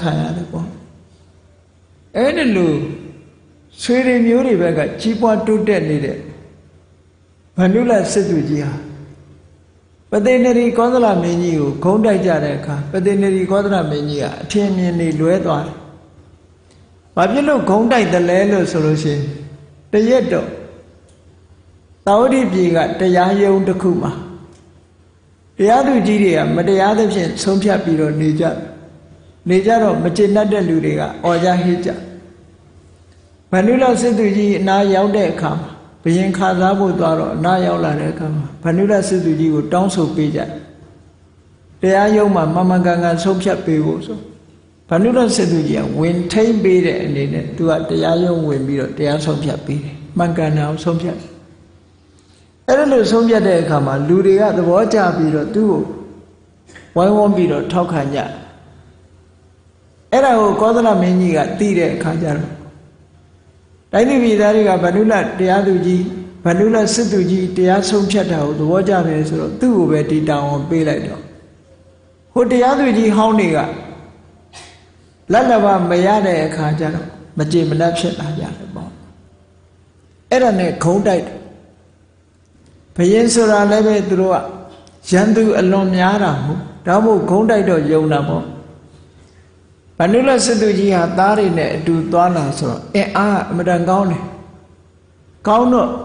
Any loo, sweet in Yuri, cheap one to ten needed. Manula said to Gia. But then the Kodala menu, Konda Jareka, but then the Kodra menu, ten in the Luedwa. But you know, Konda the Lelo solution. The Yeto Taudi Biga, the Yayo the Kuma. The other Gidia, but the other Shin, Sompia Piro, Nija, Nijaro, Machina de Ludiga, or Yahija. Manula said to ye, now Yaude come. Being Kazabu Doro, Nayola Rekam, Panula Siduji would down so pija. They are Yoma, Mama Ganga, Sopia Pivoso. Panula Siduja, when Tame Bede and in it, to at the Yayo when be they are Sopia Pide, Mangana, Sopia. I don't know Sopia de Kama, Ludia, the water beetle, do. Why won't be the Tokanya? Era Kodana Meniga, Tide Kajar. I think we are Banula, the Aduji, Banula Situji, the Asum Chatao, the Waja is two betty down on Pelato. What the Aduji Honiga Lalava Mayade Kajano, Majim Lapshet Ayabo. Erane Kodite Payensura Leve Drua, Jandu Alom Yara, Damu Kodite Yonamo. Panula Situji had that in it to Dwana, so, eh, ah, Madame Gaune. Gauno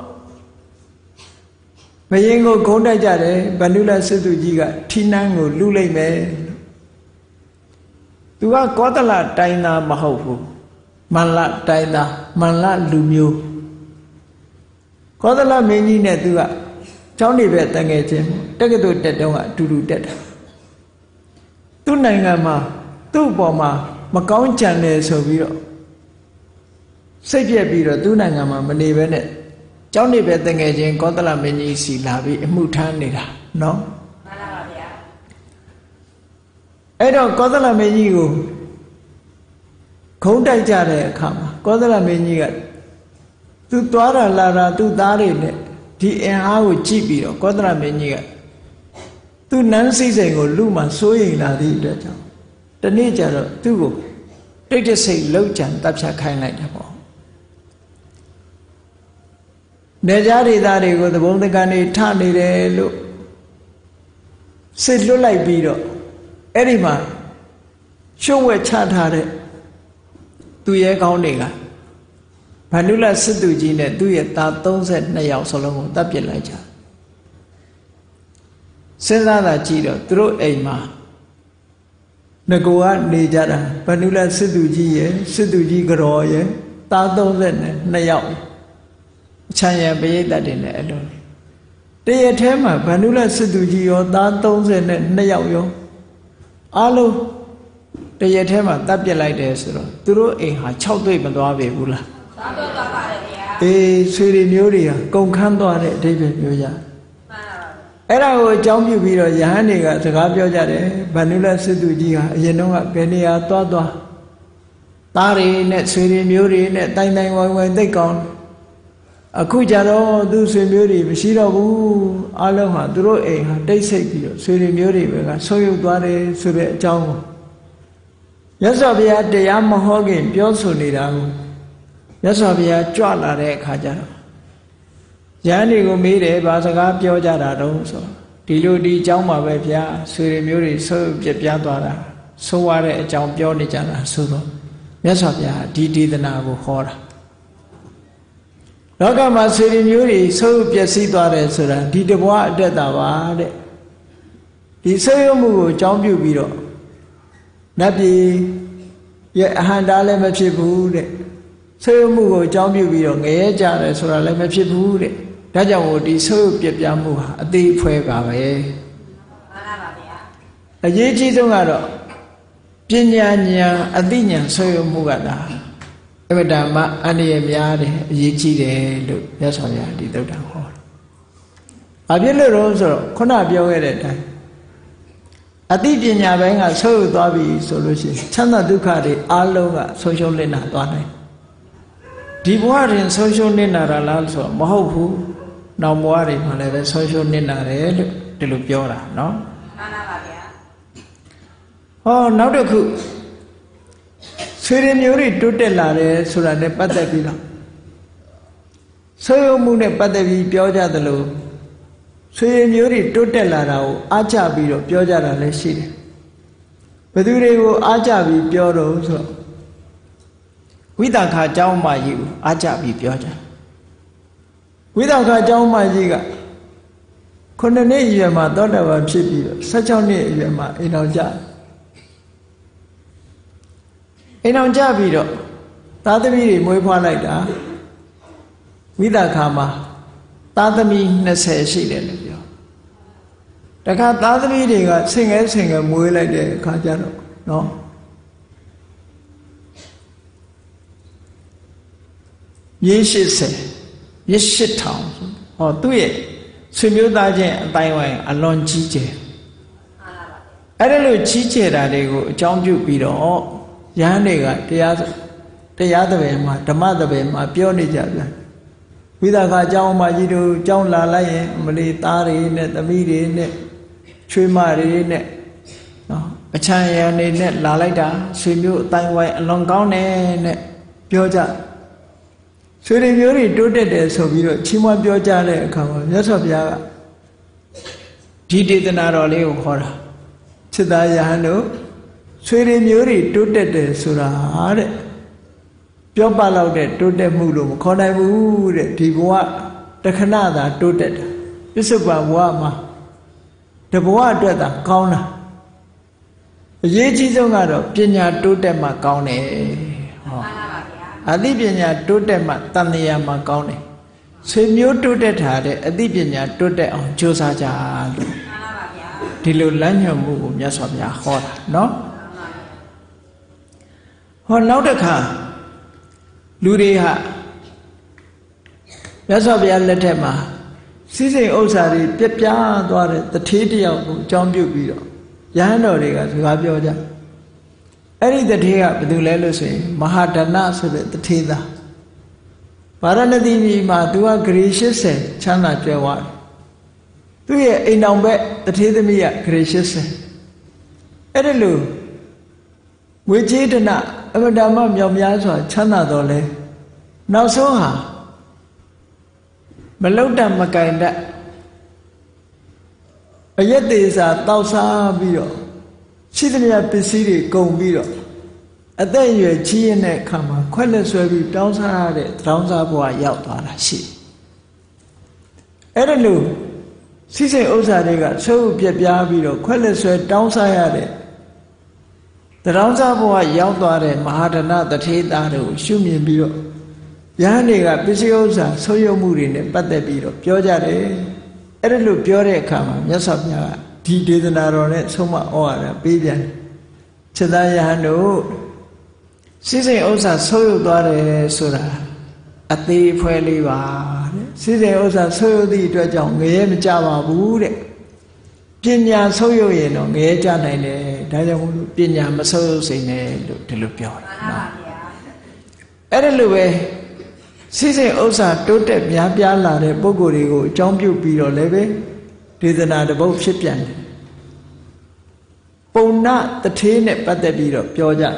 Mayengo Gonda Jare, Panula Situjiga, Tinango, Lule me. Tu are Kotala Taina Mahofu, Manla Taina, Manla Lumio. Kotala Meni Netua, Johnny Betangate, take it to Tedonga to do that. Tunangama. Tu Boma, Macau Channel so view. Say, Biro, do Nangama, Manevenet. Johnny Betangage, Kotala Meni, si Lavi, Mutanida, no? Edo Kotala Meni, Konda Jare, come, Kotala Meni, tu Dora Lara, tu Darine, T N I would cheap you, Kotala Meni. Tu Nancy Zango, Luma, sewing la di. The nature of two, they just say low chan, that's a kind like that. Nejari that they go the Bondagani Tani, look. Sit low like Bido. Erima, show a chat had it. Do ye counting? Panula Situjine, do ye that don't set Nayao Solomon, that be like that. စဉ်းစားတာကြည့်တော့သူတို့အိမ်မှာငကိုကနေကြတာဗန္ဓုလစစ်သူကြီးရဲ့စစ်သူကြီးကတော်ရဲ့သားသုံးဆက်နဲ့နှစ်ယောက်အချမ်းရံပရိသတ်တွေနဲ့အလုံးတရထဲမှာဗန္ဓုလစစ်သူကြီးရောသားသုံးဆက်နဲ့နှစ်ယောက်ရောအားလုံးတရထဲမှာတပ်ပြစ်လိုက်တယ်ဆိုတော့သူတို့အိမ်ဟာ၆သိပ်မသွားပြီဘူးလားသွားတော့သွားပါတယ်ဗျာအေးဆွေတွေမျိုးတွေဟာကုန်ခန်းသွားတဲ့အဓိပ္ပာယ်မျိုးကြအဲ့ဒါကိုအကြောင်းပြုပြီးတော့ယဟန်တွေကစကားပြောကြတယ်ဗန္ဓုလစစ်သူကြီးဟာအရင်တော့ကဘယ်နေရာသွားသွားသားတွေနဲ့ဆွေတွေမျိုးတွေနဲ့တိုင်တိုင်ဝိုင်ဝိုင်သိတ်ကောင်းအခုကြတော့သူဆွေမျိုးတွေမရှိတော့ဘူးအလုံးဟာသူတို့အိမ်ဟာတိတ်ဆိတ်ပြီးတော့ဆွေတွေမျိုးတွေပဲကဆိုးရုပ်သွားတယ်ဆိုတဲ့အကြောင်းကိုမြတ်စွာဘုရားတရားမဟောခင်ပြောဆိုနေတာကိုမြတ်စွာဘုရားကြွလာတဲ့အခါကျတော့ယဟန်တွေကိုမေးတယ်ဘာစကားပြောကြတာတုံးဆိုဒီလိုဒီအကြောင်းပါပဲဗျာဆွေတွေမျိုးတွေဆိုးပြပြသွားတာဆိုးရတဲ့အကြောင်းပြောနေကြတာဆိုတော့မြတ်စွာဘုရားဒီဒေသနာကိုဟောတာလောကမှာဆွေတွေမျိုးတွေဆိုးပြည့်စည်သွားတယ်ဆိုတာဒီတဘွားအတက်တာပါတဲ့ဒီဆိုးရမှုကိုအကြောင်းပြုပြီးတော့နတ်ပြည်ရဲ့အဟံတားလည်းမဖြစ်ဘူးတဲ့ဆိုးရမှုကိုအကြောင်းပြုပြီးတော့ငရဲကြတယ်ဆိုတာလည်းမဖြစ်ဘူးတဲ့ဒါကြောင့်မို့ဒီဆိုးပြပြမှုဟာအသေးအဖွဲပါပဲမှန်ပါဗျာအရေးကြီးဆုံးကတော့ပညာဉာဏ်အသိဉာဏ်ဆိုးရမှုကဒါအမတ္တမအန္တရာယ်များတယ်အရေးကြီးတယ်လို့မြတ်စွာဘုရားဒီသုတ္တံဟောတယ်။ဘာဖြစ်လို့လဲဆိုတော့ခုနပြောခဲ့တဲ့အတိုင်းအသိပညာပိုင်းကဆိုးသွားပြီဆိုလို့ရှိရင်ချမ်းသာဒုက္ခတွေအလုံးကဆုံးရှုံးလစ်နာသွားနိုင်ဒီဘဝရင်ဆုံးရှုံးနစ်နာတာလားဆိုတော့မဟုတ်ဘူးနောက်ဘဝတွေမှာလည်းပဲဆုံးရှုံးနစ်နာတယ်လို့ဒီလိုပြောတာနော်မှန်ပါဗျာဟောနောက်တစ်ခုဆွေတွေမျိုးတွေတိုးတက်လာတယ်ဆိုတာနဲ့ပတ်သက်ပြီးတော့ဆွေရုံမှုနဲ့ပတ်သက်ပြီးပြောကြသလိုဆွေမျိုးတွေတိုးတက်လာတာကိုအားကြပြီးတော့ပြောကြတာလည်းရှိတယ်ဘယ်သူတွေကိုအားကြပြီးပြောတော့ဆိုတော့ဝိသခာကျောင်းမကြီးကိုအားကြပြီးပြောကြဝိသခာကျောင်းမကြီးကခုနှစ်နှစ်အရွယ်မှာသောတာပန်ဖြစ်ပြီးတော့ဆယ်၆နှစ်အရွယ်မှာအိမ်တော်ကြအိမ်တော်ကြပြီးတော့သားသမီးတွေမွေးဖွားလိုက်တာဝိသခာမှာသားသမီး၂၀ရှိတယ်လို့ပြောတခါသားသမီးတွေကဆင်ငယ်ဆင်ငယ်မွေးလိုက်တဲ့အခါကျတော့နော်မြေ၈၀မြေ၈ထောင်ဟောသူ့ရဲ့ဆွေမျိုးသားချင်းအတိုင်းဝိုင်းအလွန်ကြီးကျယ်အဲ့ဒါလို့ကြီးကျယ်တာတွေကိုအကြောင်းပြုပြီးတော့ယဟန်တွေကတရားတရားသဘယ်မှာဓမ္မသဘယ်မှာပြောနေကြပြန်ဝိသခာကျောင်းမကြီးတို့ကျောင်းလာလိုက်ရင်မလီသားတွေနဲ့သမီးတွေနဲ့ချွေးမတွေနဲ့နော်အချမ်းရံတွေနဲ့လာလိုက်တာဆွေမျိုးအတိုင်းဝိုင်းအလွန်ကောင်းတယ်နဲ့ပြောကြဆွေတွေမျိုးတွေတိုးတက်တယ်ဆိုပြီးတော့ချီးမွမ်းပြောကြတဲ့အခါမှာမြတ်စွာဘုရားကဒီဒေသနာတော်လေးကိုခေါ်တာစိတ္တယဟန်တို့ဆွေတွေမျိုးတွေတိုးတက်တယ်ဆိုတာတဲ့ပြောပလောက်တဲ့တိုးတက်မှုလို့မခေါ်နိုင်ဘူးတဲ့ဒီဘဝတခဏသာတိုးတက်တာပစ္စုပန်ဘဝမှာတဘဝအတွက်သာကောင်းတာအရေးကြီးဆုံးကတော့ပညာတိုးတက်မှကောင်းတယ်ဟောအသိပညာတိုးတက်မှတန်တရားမှကောင်းတယ်ဆွေမျိုးတိုးတက်တာတဲ့အသိပညာတိုးတက်အောင်ကြိုးစားကြလို့ဒီလိုလမ်းညွှန်မှုကိုမြတ်စွာဘုရားဟောတာနော်ဟောနောက်တစ်ခါလူတွေဟာမြတ်စွာဘုရားလက်ထက်မှာစိစိမ်ဥစ္စာတွေပြပြသွားတဲ့တထေးတယောက်ကိုအကြောင်းပြုပြီးတော့ယဟန်တော်တွေကစကားပြောကြအဲ့ဒီတထေးကဘယ်သူလဲလို့ဆိုရင်မဟာဒဏဆိုတဲ့တထေးသားဗာရဏသီပြည်မှာသူကဂရေ၈၀ချမ်းသာကြွယ်ဝတယ်သူရဲ့အိမ်တော်ဘက်တထေးသမီးကဂရေ၈၀အဲ့ဒီလိုဝေကျေဒနာအမတ္တမမြောက်များစွာချမ်းသာတော်လဲနောက်ဆုံးဟာမလုတ်တမကင်တတ်အယက်သေးစာတောက်စားပြီးတော့ရှိသမျှပစ္စည်းတွေကုန်ပြီးတော့အသက်အရွယ်ကြီးရင်တဲ့အခါမှာခွက်လက်ဆွဲပြီးတောင်းစားရတဲ့တောင်းစားဘဝရောက်သွားတာရှိအဲ့ဒါလို့စိစိဥစ္စာတွေကဆုပ်ပြပြပြီးတော့ခွက်လက်ဆွဲတောင်းစားရတဲ့တောင်းစားဘဝရောက်သွားတဲ့မဟာဒနတထေသားတို့ရှုမြင်ပြီးတော့ယဟန်တွေကပစ္စည်းဥစ္စာဆုပ်ယုပ်မှုတွေနဲ့ပတ်သက်ပြီးတော့ပြောကြတယ်အဲ့ဒါလို့ပြောတဲ့အခါမှာမြတ်စွာဘုရားကဒီဒေသနာတော်နဲ့ဆုံးမဩဝါဒပေးပြန်တယ်ခြေသားယဟန်တို့စိစိဥစ္စာဆုပ်ယုပ်သွားတယ်ဆိုတာအသေးဖွဲလေးပါတဲ့စိစိဥစ္စာဆုပ်ယုပ်သည့်အတွက်ကြောင့်ငရဲမကြပါဘူးတဲ့ပညာဆုပ်ယုပ်ရင်တော့ငရဲကြနိုင်တယ်ဒါကြောင့်မို့လို့ပညာမဆုပ်ယုပ်စေနဲ့လို့ဒီလိုပြောတယ်နော်အဲ့ဒါလိုပဲစိစိဥစ္စာတိုးတက်များပြားလာတဲ့ပုဂ္ဂိုလ်တွေကိုအကြောင်းပြုပြီးတော့လည်းပဲဒေသနာတစ်ပုဒ်ဖြစ်ပြန်တယ်ပုံနာတထေးနဲ့ပတ်သက်ပြီးတော့ပြောကြ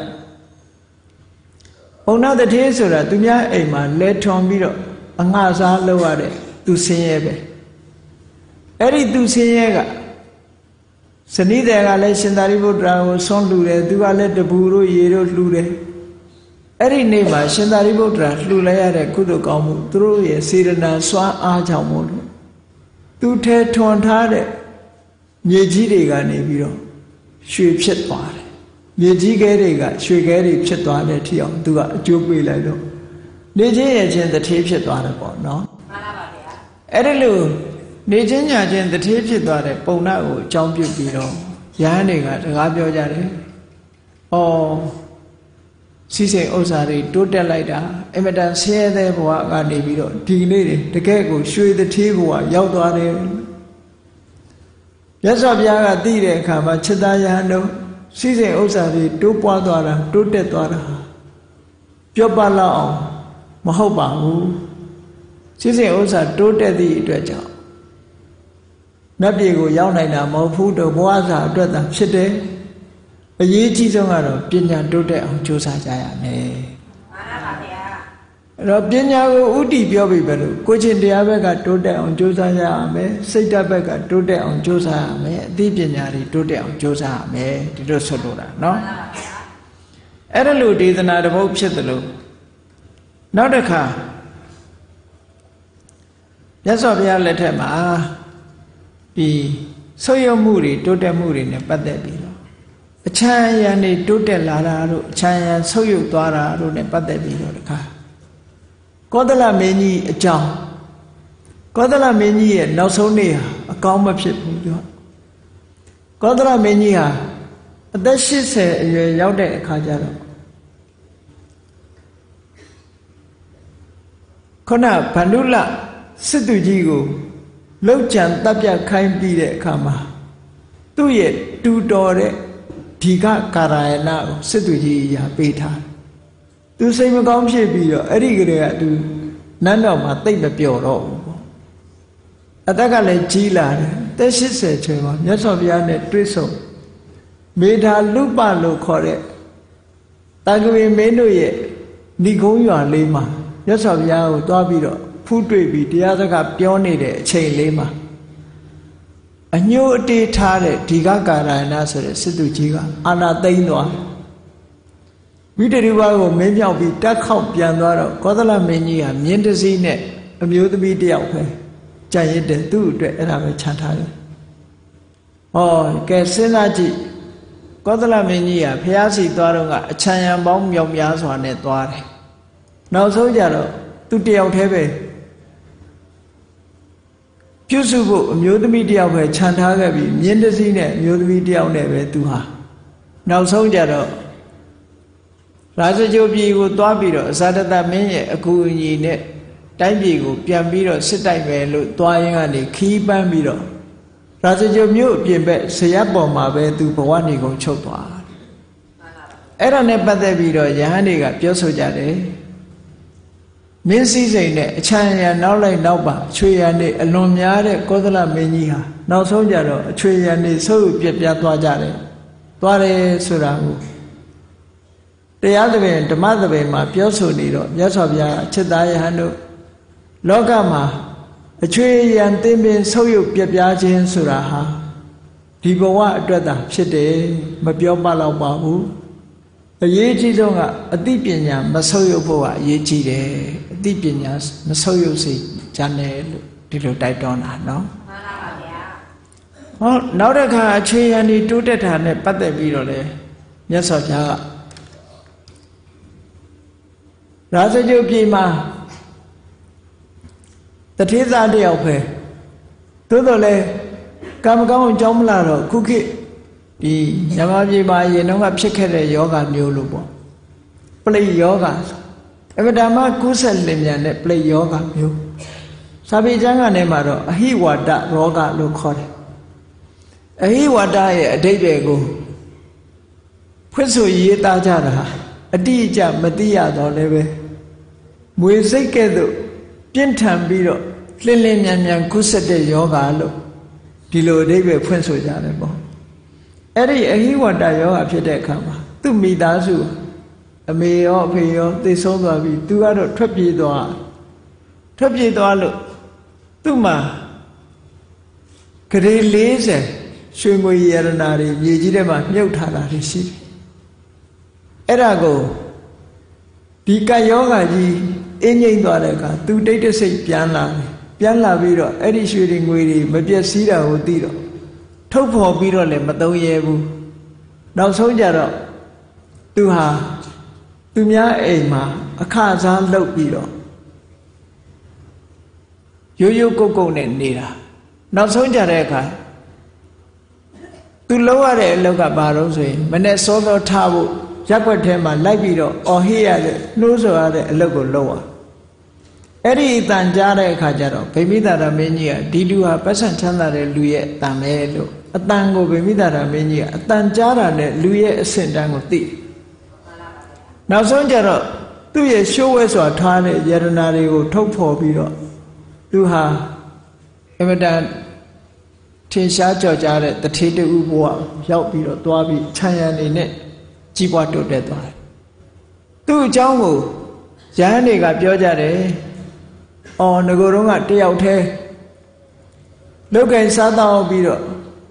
ပုံနာတထေးဆိုတာသူများအိမ်မှာလဲထွန်ပြီးတော့အငှစားလုပ်ရတဲ့သူဆင်းရဲပဲအဲ့ဒီသူဆင်းရဲကဇနီးတွေကလည်းရှင်သာရိပုတ္တရာကိုဆွန့်လှူတယ်သူကလည်းတပူတို့ရေတို့လှူတယ်အဲ့ဒီနေ့မှာရှင်သာရိပုတ္တရာလှူလိုက်ရတဲ့ကုသိုလ်ကောင်းမှုသူတို့ရဲ့စေတနာစွမ်းအားကြောင့်မို့လို့သူထဲထွန်ထားတဲ့မြေကြီးတွေကနေပြီးတော့ရွှေဖြစ်သွားတယ်မြေကြီးခဲတွေကရွှေခဲတွေဖြစ်သွားတဲ့ထီအောင်သူကအကျိုးပေးလိုက်တော့နေချင်းရချင်းတထေးဖြစ်သွားတယ်ပေါ့နော်မှန်ပါပါဗျာအဲ့ဒီလိုနေချင်းညာချင်းတထေးဖြစ်သွားတဲ့ပုံနာကိုအကြောင်းပြုပြီးတော့ယဟန်တွေကစကားပြောကြတယ်ဩစိစိဥစ္စာတွေတိုးတက်လိုက်တာအင်မတန်ဆင်းရဲတဲ့ဘဝကနေပြီးတော့ဒီနေ့တွေတကယ်ကိုရွှေတထေးဘဝရောက်သွားတယ်မြတ်စွာဘုရားကသိတဲ့အခါမှာခြေသားယဟန်တို့စိစိဥစ္စာတွေတိုးပွားသွားတာတိုးတက်သွားတာပြောပလောက်အောင်မဟုတ်ပါဘူးစိစိဥစ္စာတိုးတက်သည့်အတွက်ကြောင့်နတ်ပြည်ကိုရောက်နိုင်တာမဟုတ်ဘူးတော့ဘဝစာအတွက်သာဖြစ်တယ်အရေးကြီးဆုံးကတော့ပညာတိုးတက်အောင်ကြိုးစားကြရမယ်မှန်ပါဗျာအဲ့တော့ပညာကိုဥတည်ပြောပြီးပဲလို့ကိုချင်းတရားဘက်ကတိုးတက်အောင်ကြိုးစားကြရမယ်စိတ်ဓာတ်ဘက်ကတိုးတက်အောင်ကြိုးစားရမယ်အသိပညာတွေတိုးတက်အောင်ကြိုးစားရမယ်ဒီလိုဆွတ်လို့တာနော်မှန်ပါဗျာအဲ့ဒါလို့ဒေသနာတစ်ပုဒ်ဖြစ်တယ်လို့နောက်တစ်ခါမြတ်စွာဘုရားလက်ထက်မှာဒီဆုပ်ယုပ်မှုတွေတိုးတက်မှုတွေနဲ့ပတ်သက်ပြီးတော့အချမ်းအယံတွေတိုးတက်လာတာတို့အချမ်းအယံဆုပ်ယုပ်သွားတာတို့နဲ့ပတ်သက်ပြီးတော့တခါကောသလမင်းကြီးအကြောင်းကောသလမင်းကြီးရဲ့နောက်ဆုံးနေ့ဟာအကောင်းမဖြစ်ဘူးပြောကောသလမင်းကြီးဟာအသက်၈၀အရွယ်ရောက်တဲ့အခါကျတော့ခုနဗန္ဓုလစစ်သူကြီးကိုလှုပ်ကြံတပ်ပြခိုင်းပြီးတဲ့အခါမှာသူ့ရဲ့တူတော်တဲ့ဒီကကာရယနာကိုစစ်သူကြီးရာပေးထားသူစိတ်မကောင်းဖြစ်ပြီးတော့အဲ့ဒီကလေးကသူနန်းတော်မှာတိတ်မပျော်တော့ဘူးပေါ့အသက်ကလည်းကြီးလာတယ်သက်၈၀ကျော်မှာမြတ်စွာဘုရားနဲ့တွေ့ဆုံမေထာလူပလို့ခေါ်တဲ့တာကဝေမင်းတို့ရဲ့ဏိကုံးရွာလေးမှာမြတ်စွာဘုရားကိုတွားပြီးတော့ဖူးတွေ့ပြီးတရားစကားပြောနေတဲ့အချိန်လေးမှာအညို့အတေးထားတဲ့ဒီကကာရဏဆိုတဲ့စစ်သူကြီးကအာနာသိမ့်သွားဝိတရိဝါကိုမင်းပြောက်ပြီးတက်ခေါက်ပြန်သွားတော့ကောသလမင်းကြီးကမြင်းတစည်းနဲ့အမျိုးသမီးတယောက်ပဲကြံရစ်တယ်သူ့အတွက်အဲ့ဒါပဲခြံထားတယ်ဟောကဲစဉ်းစားကြည့်ကောသလမင်းကြီးကဖျားစီသွားတော့ကအချမ်းရံပေါင်းမြောက်များစွာနဲ့သွားတယ်နောက်ဆုံးကြတော့သူတယောက်တည်းပဲပြုစုဖို့အမျိုးသမီးတယောက်ပဲခြံထားခဲ့ပြီးမြင်းတစည်းနဲ့အမျိုးသမီးတယောက်နဲ့ပဲသူဟာနောက်ဆုံးကြတော့ရာဇဂိုပြည်ကိုသွားပြီးတော့အဇာတတမင်းရဲ့အကူအညီနဲ့တိုင်းပြည်ကိုပြန်ပြီးတော့စစ်တိုက်မယ်လို့သွားရင်းကနေခီးပန်းပြီးတော့ရာဇဂိုမြို့အပြင်ဘက်ဇရပ်ပေါ်မှာပဲသူဘဝနေကုန်ချုပ်သွားအဲ့ဒါနဲ့ပတ်သက်ပြီးတော့ယဟန်တွေကပြောဆိုကြတယ်မင်းစည်းစိမ်နဲ့အချမ်းရံနောက်လိုက်နောက်ပါအချွေရံနေအလွန်များတဲ့ကောသလမင်းကြီးဟာနောက်ဆုံးကြတော့အချွေရံနေဆုပ်ပြပြသွားကြတယ်သွားတယ်ဆိုတာကိုတရားသဖြင့်ဓမ္မသဖြင့်မှာပြောဆိုနေတော့မြတ်စွာဘုရားအချစ်သားယဟန်တို့လောကမှာအချွေရံသင်ပင်ဆုပ်ယုပ်ပြပြခြင်းဆိုတာဟာဒီဘဝအတွက်သာဖြစ်တယ်မပြောပလောက်ပါဘူးအရေးကြီးဆုံးကအသိပညာမဆုပ်ယုပ်ဖို့ကအရေးကြီးတယ်အသိပညာမဆုပ်ယုပ်စေချမ်းတယ်လို့ဒီလိုတိုက်တွန်းတာနော်မှန်ပါပါဗျာ hó nó được cả chơi anh đi tu tết hà này bắt được bị rồi đấy nhớ sao chả ra sẽ chịu gì mà ta thiết ra đi học về tôi rồi lên cam cam trong là rồi cookie đi nhà mà gì mà gì nó ngập sức hết yoga nhiều luôn bộ play yoga em đã mà cú sẽ lên nhà này play yoga nhiều sao bây giờ cái này mà rồi hi vada yoga luôn khỏi hi vada ấy đây về cô quyết số gì ta cha ra đi cha mà đi à đó này về mùi dịch cái đó biến thành bị rồi lên lên nhà nhà cú sẽ để yoga luôn đi lối đây về quyết số ra đấy bộ ấy đi hi vada yoga phía đây cả mà tu mi đa số mẹ họ phải họ tới sống rồi vì tu ở đó thoát đi đó thoát đi đó luôn tu mà cái đấy lý giải suy nghĩ ra nào đi gì gì đấy mà nhiều thà là đi xí ấy là cô đi cái yoga gì em nhìn đó là cả tu đấy để xây plan là plan là vì đó ấy đi suy đi người đi mà biết xí là hồ tí đó thốt phò vì đó là mà tao về bu đào sâu giờ đó tu hà tu nhá ấy mà khá giá lâu đi đó yếu yếu cố cố này đi ra nó sống chả đấy cả tu lâu ở đây lâu cả bà đâu rồi mà này số đó thao bộ chắc phải thêm mà lại đi đó ở hi ở đây nô rồi ở đây lâu còn lâu à ấy đi tàn giá đấy cả chả đó bây giờ ta làm gì à đi du ha bắt sang chăn là để lùi tạm ấy luôn tàn cô bây giờ làm gì à tàn giá là để lùi sinh đang có tị nào sống chả đó tu về show về số thao này giờ này đi có thâu phò bị đó tu ha em đã thiên xã cho cha đấy tập thể được u bùa giáo bị đó toa bị chăn nhà này nè chỉ qua được đấy toa tu cháu ngủ giá này gặp cho cha đấy ồ nó có đúng là tiêu thế lúc cái xã tao bị đó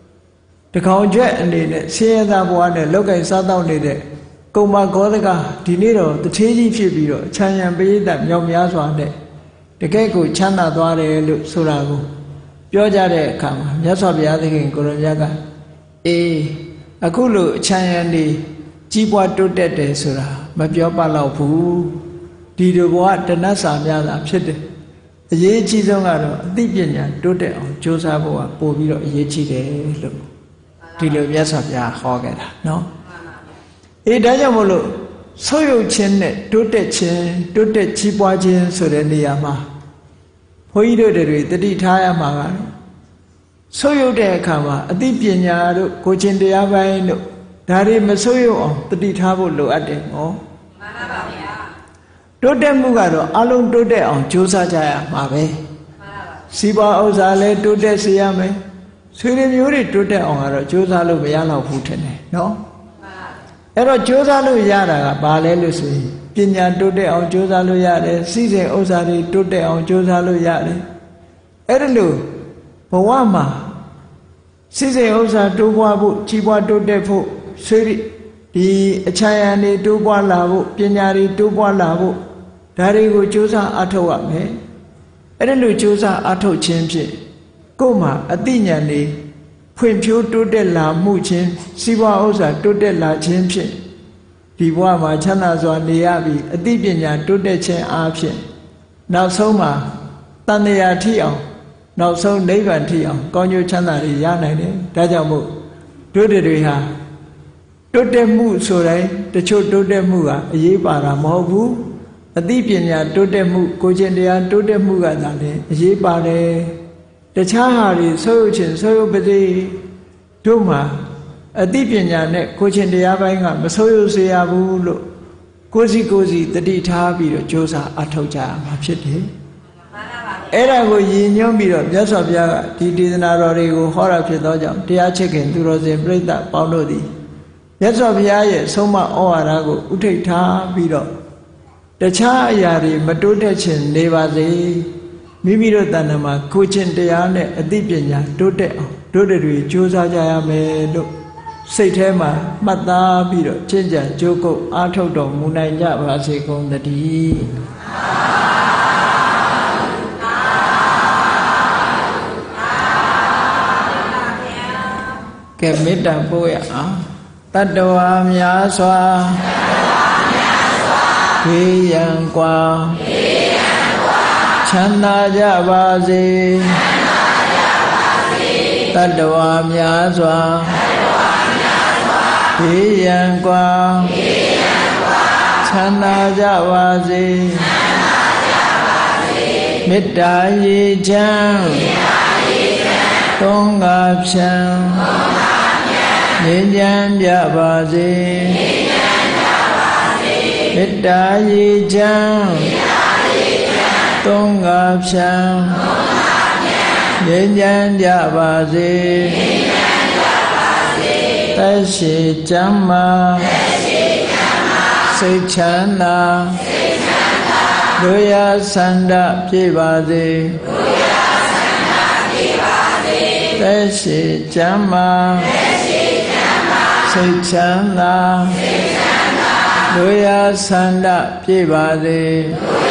thì không chuyện này nè xe ra bùa này lúc cái xã tao này nè công mà có đấy cả thì nè rồi tập thể gì phía bị đó chăn nhà bây giờ nhauများxóa đấy để cái của chăn là toa đấy lúc số là côပြောကြတဲ့အခါမှာမြတ်စွာဘုရားသခင်ကိုရောမြတ်ကအေးအခုလိုချမ်းရံနေကြီးပွားတိုးတက်တယ်ဆိုတာမပြောပါတော့ဘူးဒီလိုဘဝတဏှတ်စာများတာဖြစ်တယ်အရေးအကြီးဆုံးကတော့အသိပညာတိုးတက်အောင်ကြိုးစားဖို့ကပို့ပြီးတော့အရေးကြီးတယ်လို့ဒီလိုမြတ်စွာဘုရားဟောခဲ့တာနော်အေးဒါကြောင့်မို့လို့ဆုပ်ယုပ်ခြင်းနဲ့တိုးတက်ခြင်းတိုးတက်ကြီးပွားခြင်းဆိုတဲ့နေရာမှာဘုန်းကြီးတို့တွေတတိထားရမှာကဆုပ်ယုပ်တဲ့အခါမှာအသိပညာတို့ကိုချင်းတရားပိုင်းတို့ဒါတွေမဆုပ်ယုပ်အောင်တတိထားဖို့လိုအပ်တယ်ဟောမှန်ပါဗျာတိုးတက်မှုကတော့အလုံးတိုးတက်အောင်ကြိုးစားကြရမှာပဲမှန်ပါစီးပွားဥစ္စာလည်းတိုးတက်စေရမယ်ဆွေတွေမျိုးတွေတိုးတက်အောင်ကတော့ကြိုးစားလို့မရတော့ဘူးထင်တယ်နော်မှန်ပါအဲ့တော့ကြိုးစားလို့ရတာကဘာလဲလို့ဆိုရင်ပညာတိုးတက်အောင်ကြိုးစားလို့ရတယ်စီးစိမ်ဥစ္စာတွေတိုးတက်အောင်ကြိုးစားလို့ရတယ်အဲ့ဒါလို့ဘဝမှာစီးစိမ်ဥစ္စာတိုးပွားဖို့ကြီးပွားတိုးတက်ဖို့ဆွေးဒီအချမ်းရံတွေတိုးပွားလာဖို့ပညာတွေတိုးပွားလာဖို့ဒါတွေကိုကြိုးစားအထောက်ရမယ်အဲ့ဒါလို့ကြိုးစားအထောက်ခြင်းဖြင့်ကိုယ်မှာအသိဉာဏ်တွေဖွံ့ဖြိုးတိုးတက်လာမှုချင်းစီးပွားဥစ္စာတိုးတက်လာခြင်းဖြင့်ဒီဘဝမှာချမ်းသာစွာနေရပြီးအသိပညာတိုးတက်ခြင်းအားဖြင့်နောက်ဆုံးမှာတန်မြာထိအောင်နောက်ဆုံးနိဗ္ဗာန်ထိအောင်ကောင်းကျိုးချမ်းသာတွေရနိုင်တယ်ဒါကြောင့်မို့တို့တွေဟာတိုးတက်မှုဆိုတိုင်းတချို့တိုးတက်မှုကအရေးပါတာမဟုတ်ဘူးအသိပညာတိုးတက်မှုကိုယ်ကျင့်တရားတိုးတက်မှုကသာလေအရေးပါတယ်တခြားဟာတွေဆွေးရုပ်ခြင်းဆွေးရုပ်ပါစေတို့မှာအသိပညာနဲ့ကိုယ်ချင်းတရားပိုင်းကမဆိုးရုပ်စေရဘူးလို့ကိုယ်စီကိုယ်စီတတိထားပြီးတော့ကြိုးစားအထောက်ကြရမှာဖြစ်တယ်။အဲ့ဒါကိုရည်ညွှန်းပြီးတော့မြတ်စွာဘုရားကဒီဒေသနာတော်တွေကိုဟောတာဖြစ်သောကြောင့်တရားချစ်ခင်သူတော်စင်ပြိဿပေါင်းတို့သည်မြတ်စွာဘုရားရဲ့ဆုံးမဩဝါဒကိုဥထိတ်ထားပြီးတော့တခြားအရာတွေမတိုးတက်ခြင်းနေပါစေမိမိတို့တဏ္ဍာမှာကိုယ်ချင်းတရားနဲ့အသိပညာတိုးတက်အောင်တို့တွေကြိုးစားကြရမယ်လို့စိတ်ထဲမှာမှတ်သားပြီးတော့ကျင့်ကြံကြိုးကုပ်အားထုတ်တော်မူနိုင်ကြပါစေကုန်သတည်း cái mít đà bôi ạ tất đòa mιά xoa khi yang qua chanda ja ba di tất đòa mιά xoa khi yang qua chanda ja ba di mít đà yi chang tôn ngạp chang nhị nhãn dạ bà di mít đà di chang tôn ngạp chang nhị nhãn dạ bà di tất sĩ chánh ma sự chánh na đối ya san đa pi bà di tất sĩ chánh ma sự chánh na đối ya san đa pi bà di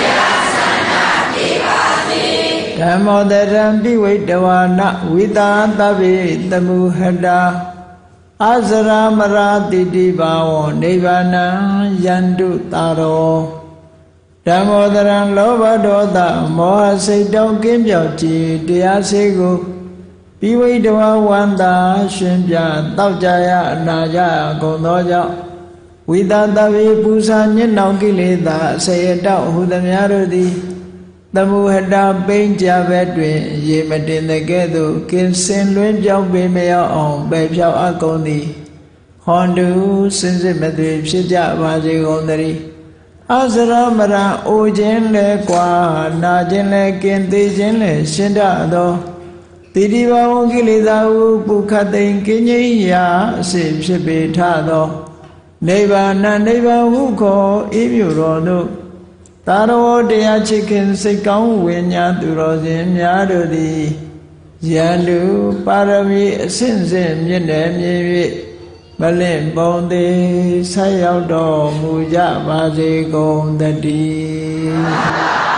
Dhammo dharam pi vai đavana vita tabi tamu hada asara mara titi bhavo nibbana yandu taro Dhammo dharam loba dosa mohaစိတ်တောင်းကင်းပြောက်ခြင်းတရားစေကိုပြီးဝိတဝဝန္တာရှင်ပြတောက်ကြရအနာကြကုန်သောကြောင့်ဝိသတဝေပူဇာညစ်နောင်ကိလေသာဆေယတောက်ဟုသမျှတို့သည်သမုဟတပိဉ္ကြဘက်တွင်ရေမတင်တဲ့ကဲ့သို့ကင်းစင်လွင်ပြောင်းပေမရောက်အောင်ပယ်ဖြောက်အပ်ကုန်သည်ဟောတုစင်စစ်မသွေဖြစ်ကြပါစေကုန်သတည်းအစရမရအိုခြင်းလဲကွာနာခြင်းလဲကင်းသေးခြင်းလဲရှင်းတတ်သောတိတိဘဝကိလေသာဟုပုခတ်သိင်ကင်းကြီးရာအစေဖြစ်ပေထသောနိဗ္ဗာန်နိဗ္ဗာန်ဟုခေါ်ဤမြို့တော်သို့သာရောတရားချစ်ခင်စိတ်ကောင်းဝိညာဉ်သူတော်စင်များတို့သည်ယန္တုပါရမီအစဉ်စဉ်မြင့်တယ်မြည်၍မလင့်ပုံသေးဆက်ရောက်တော်မူကြပါစေကုန်သတည်း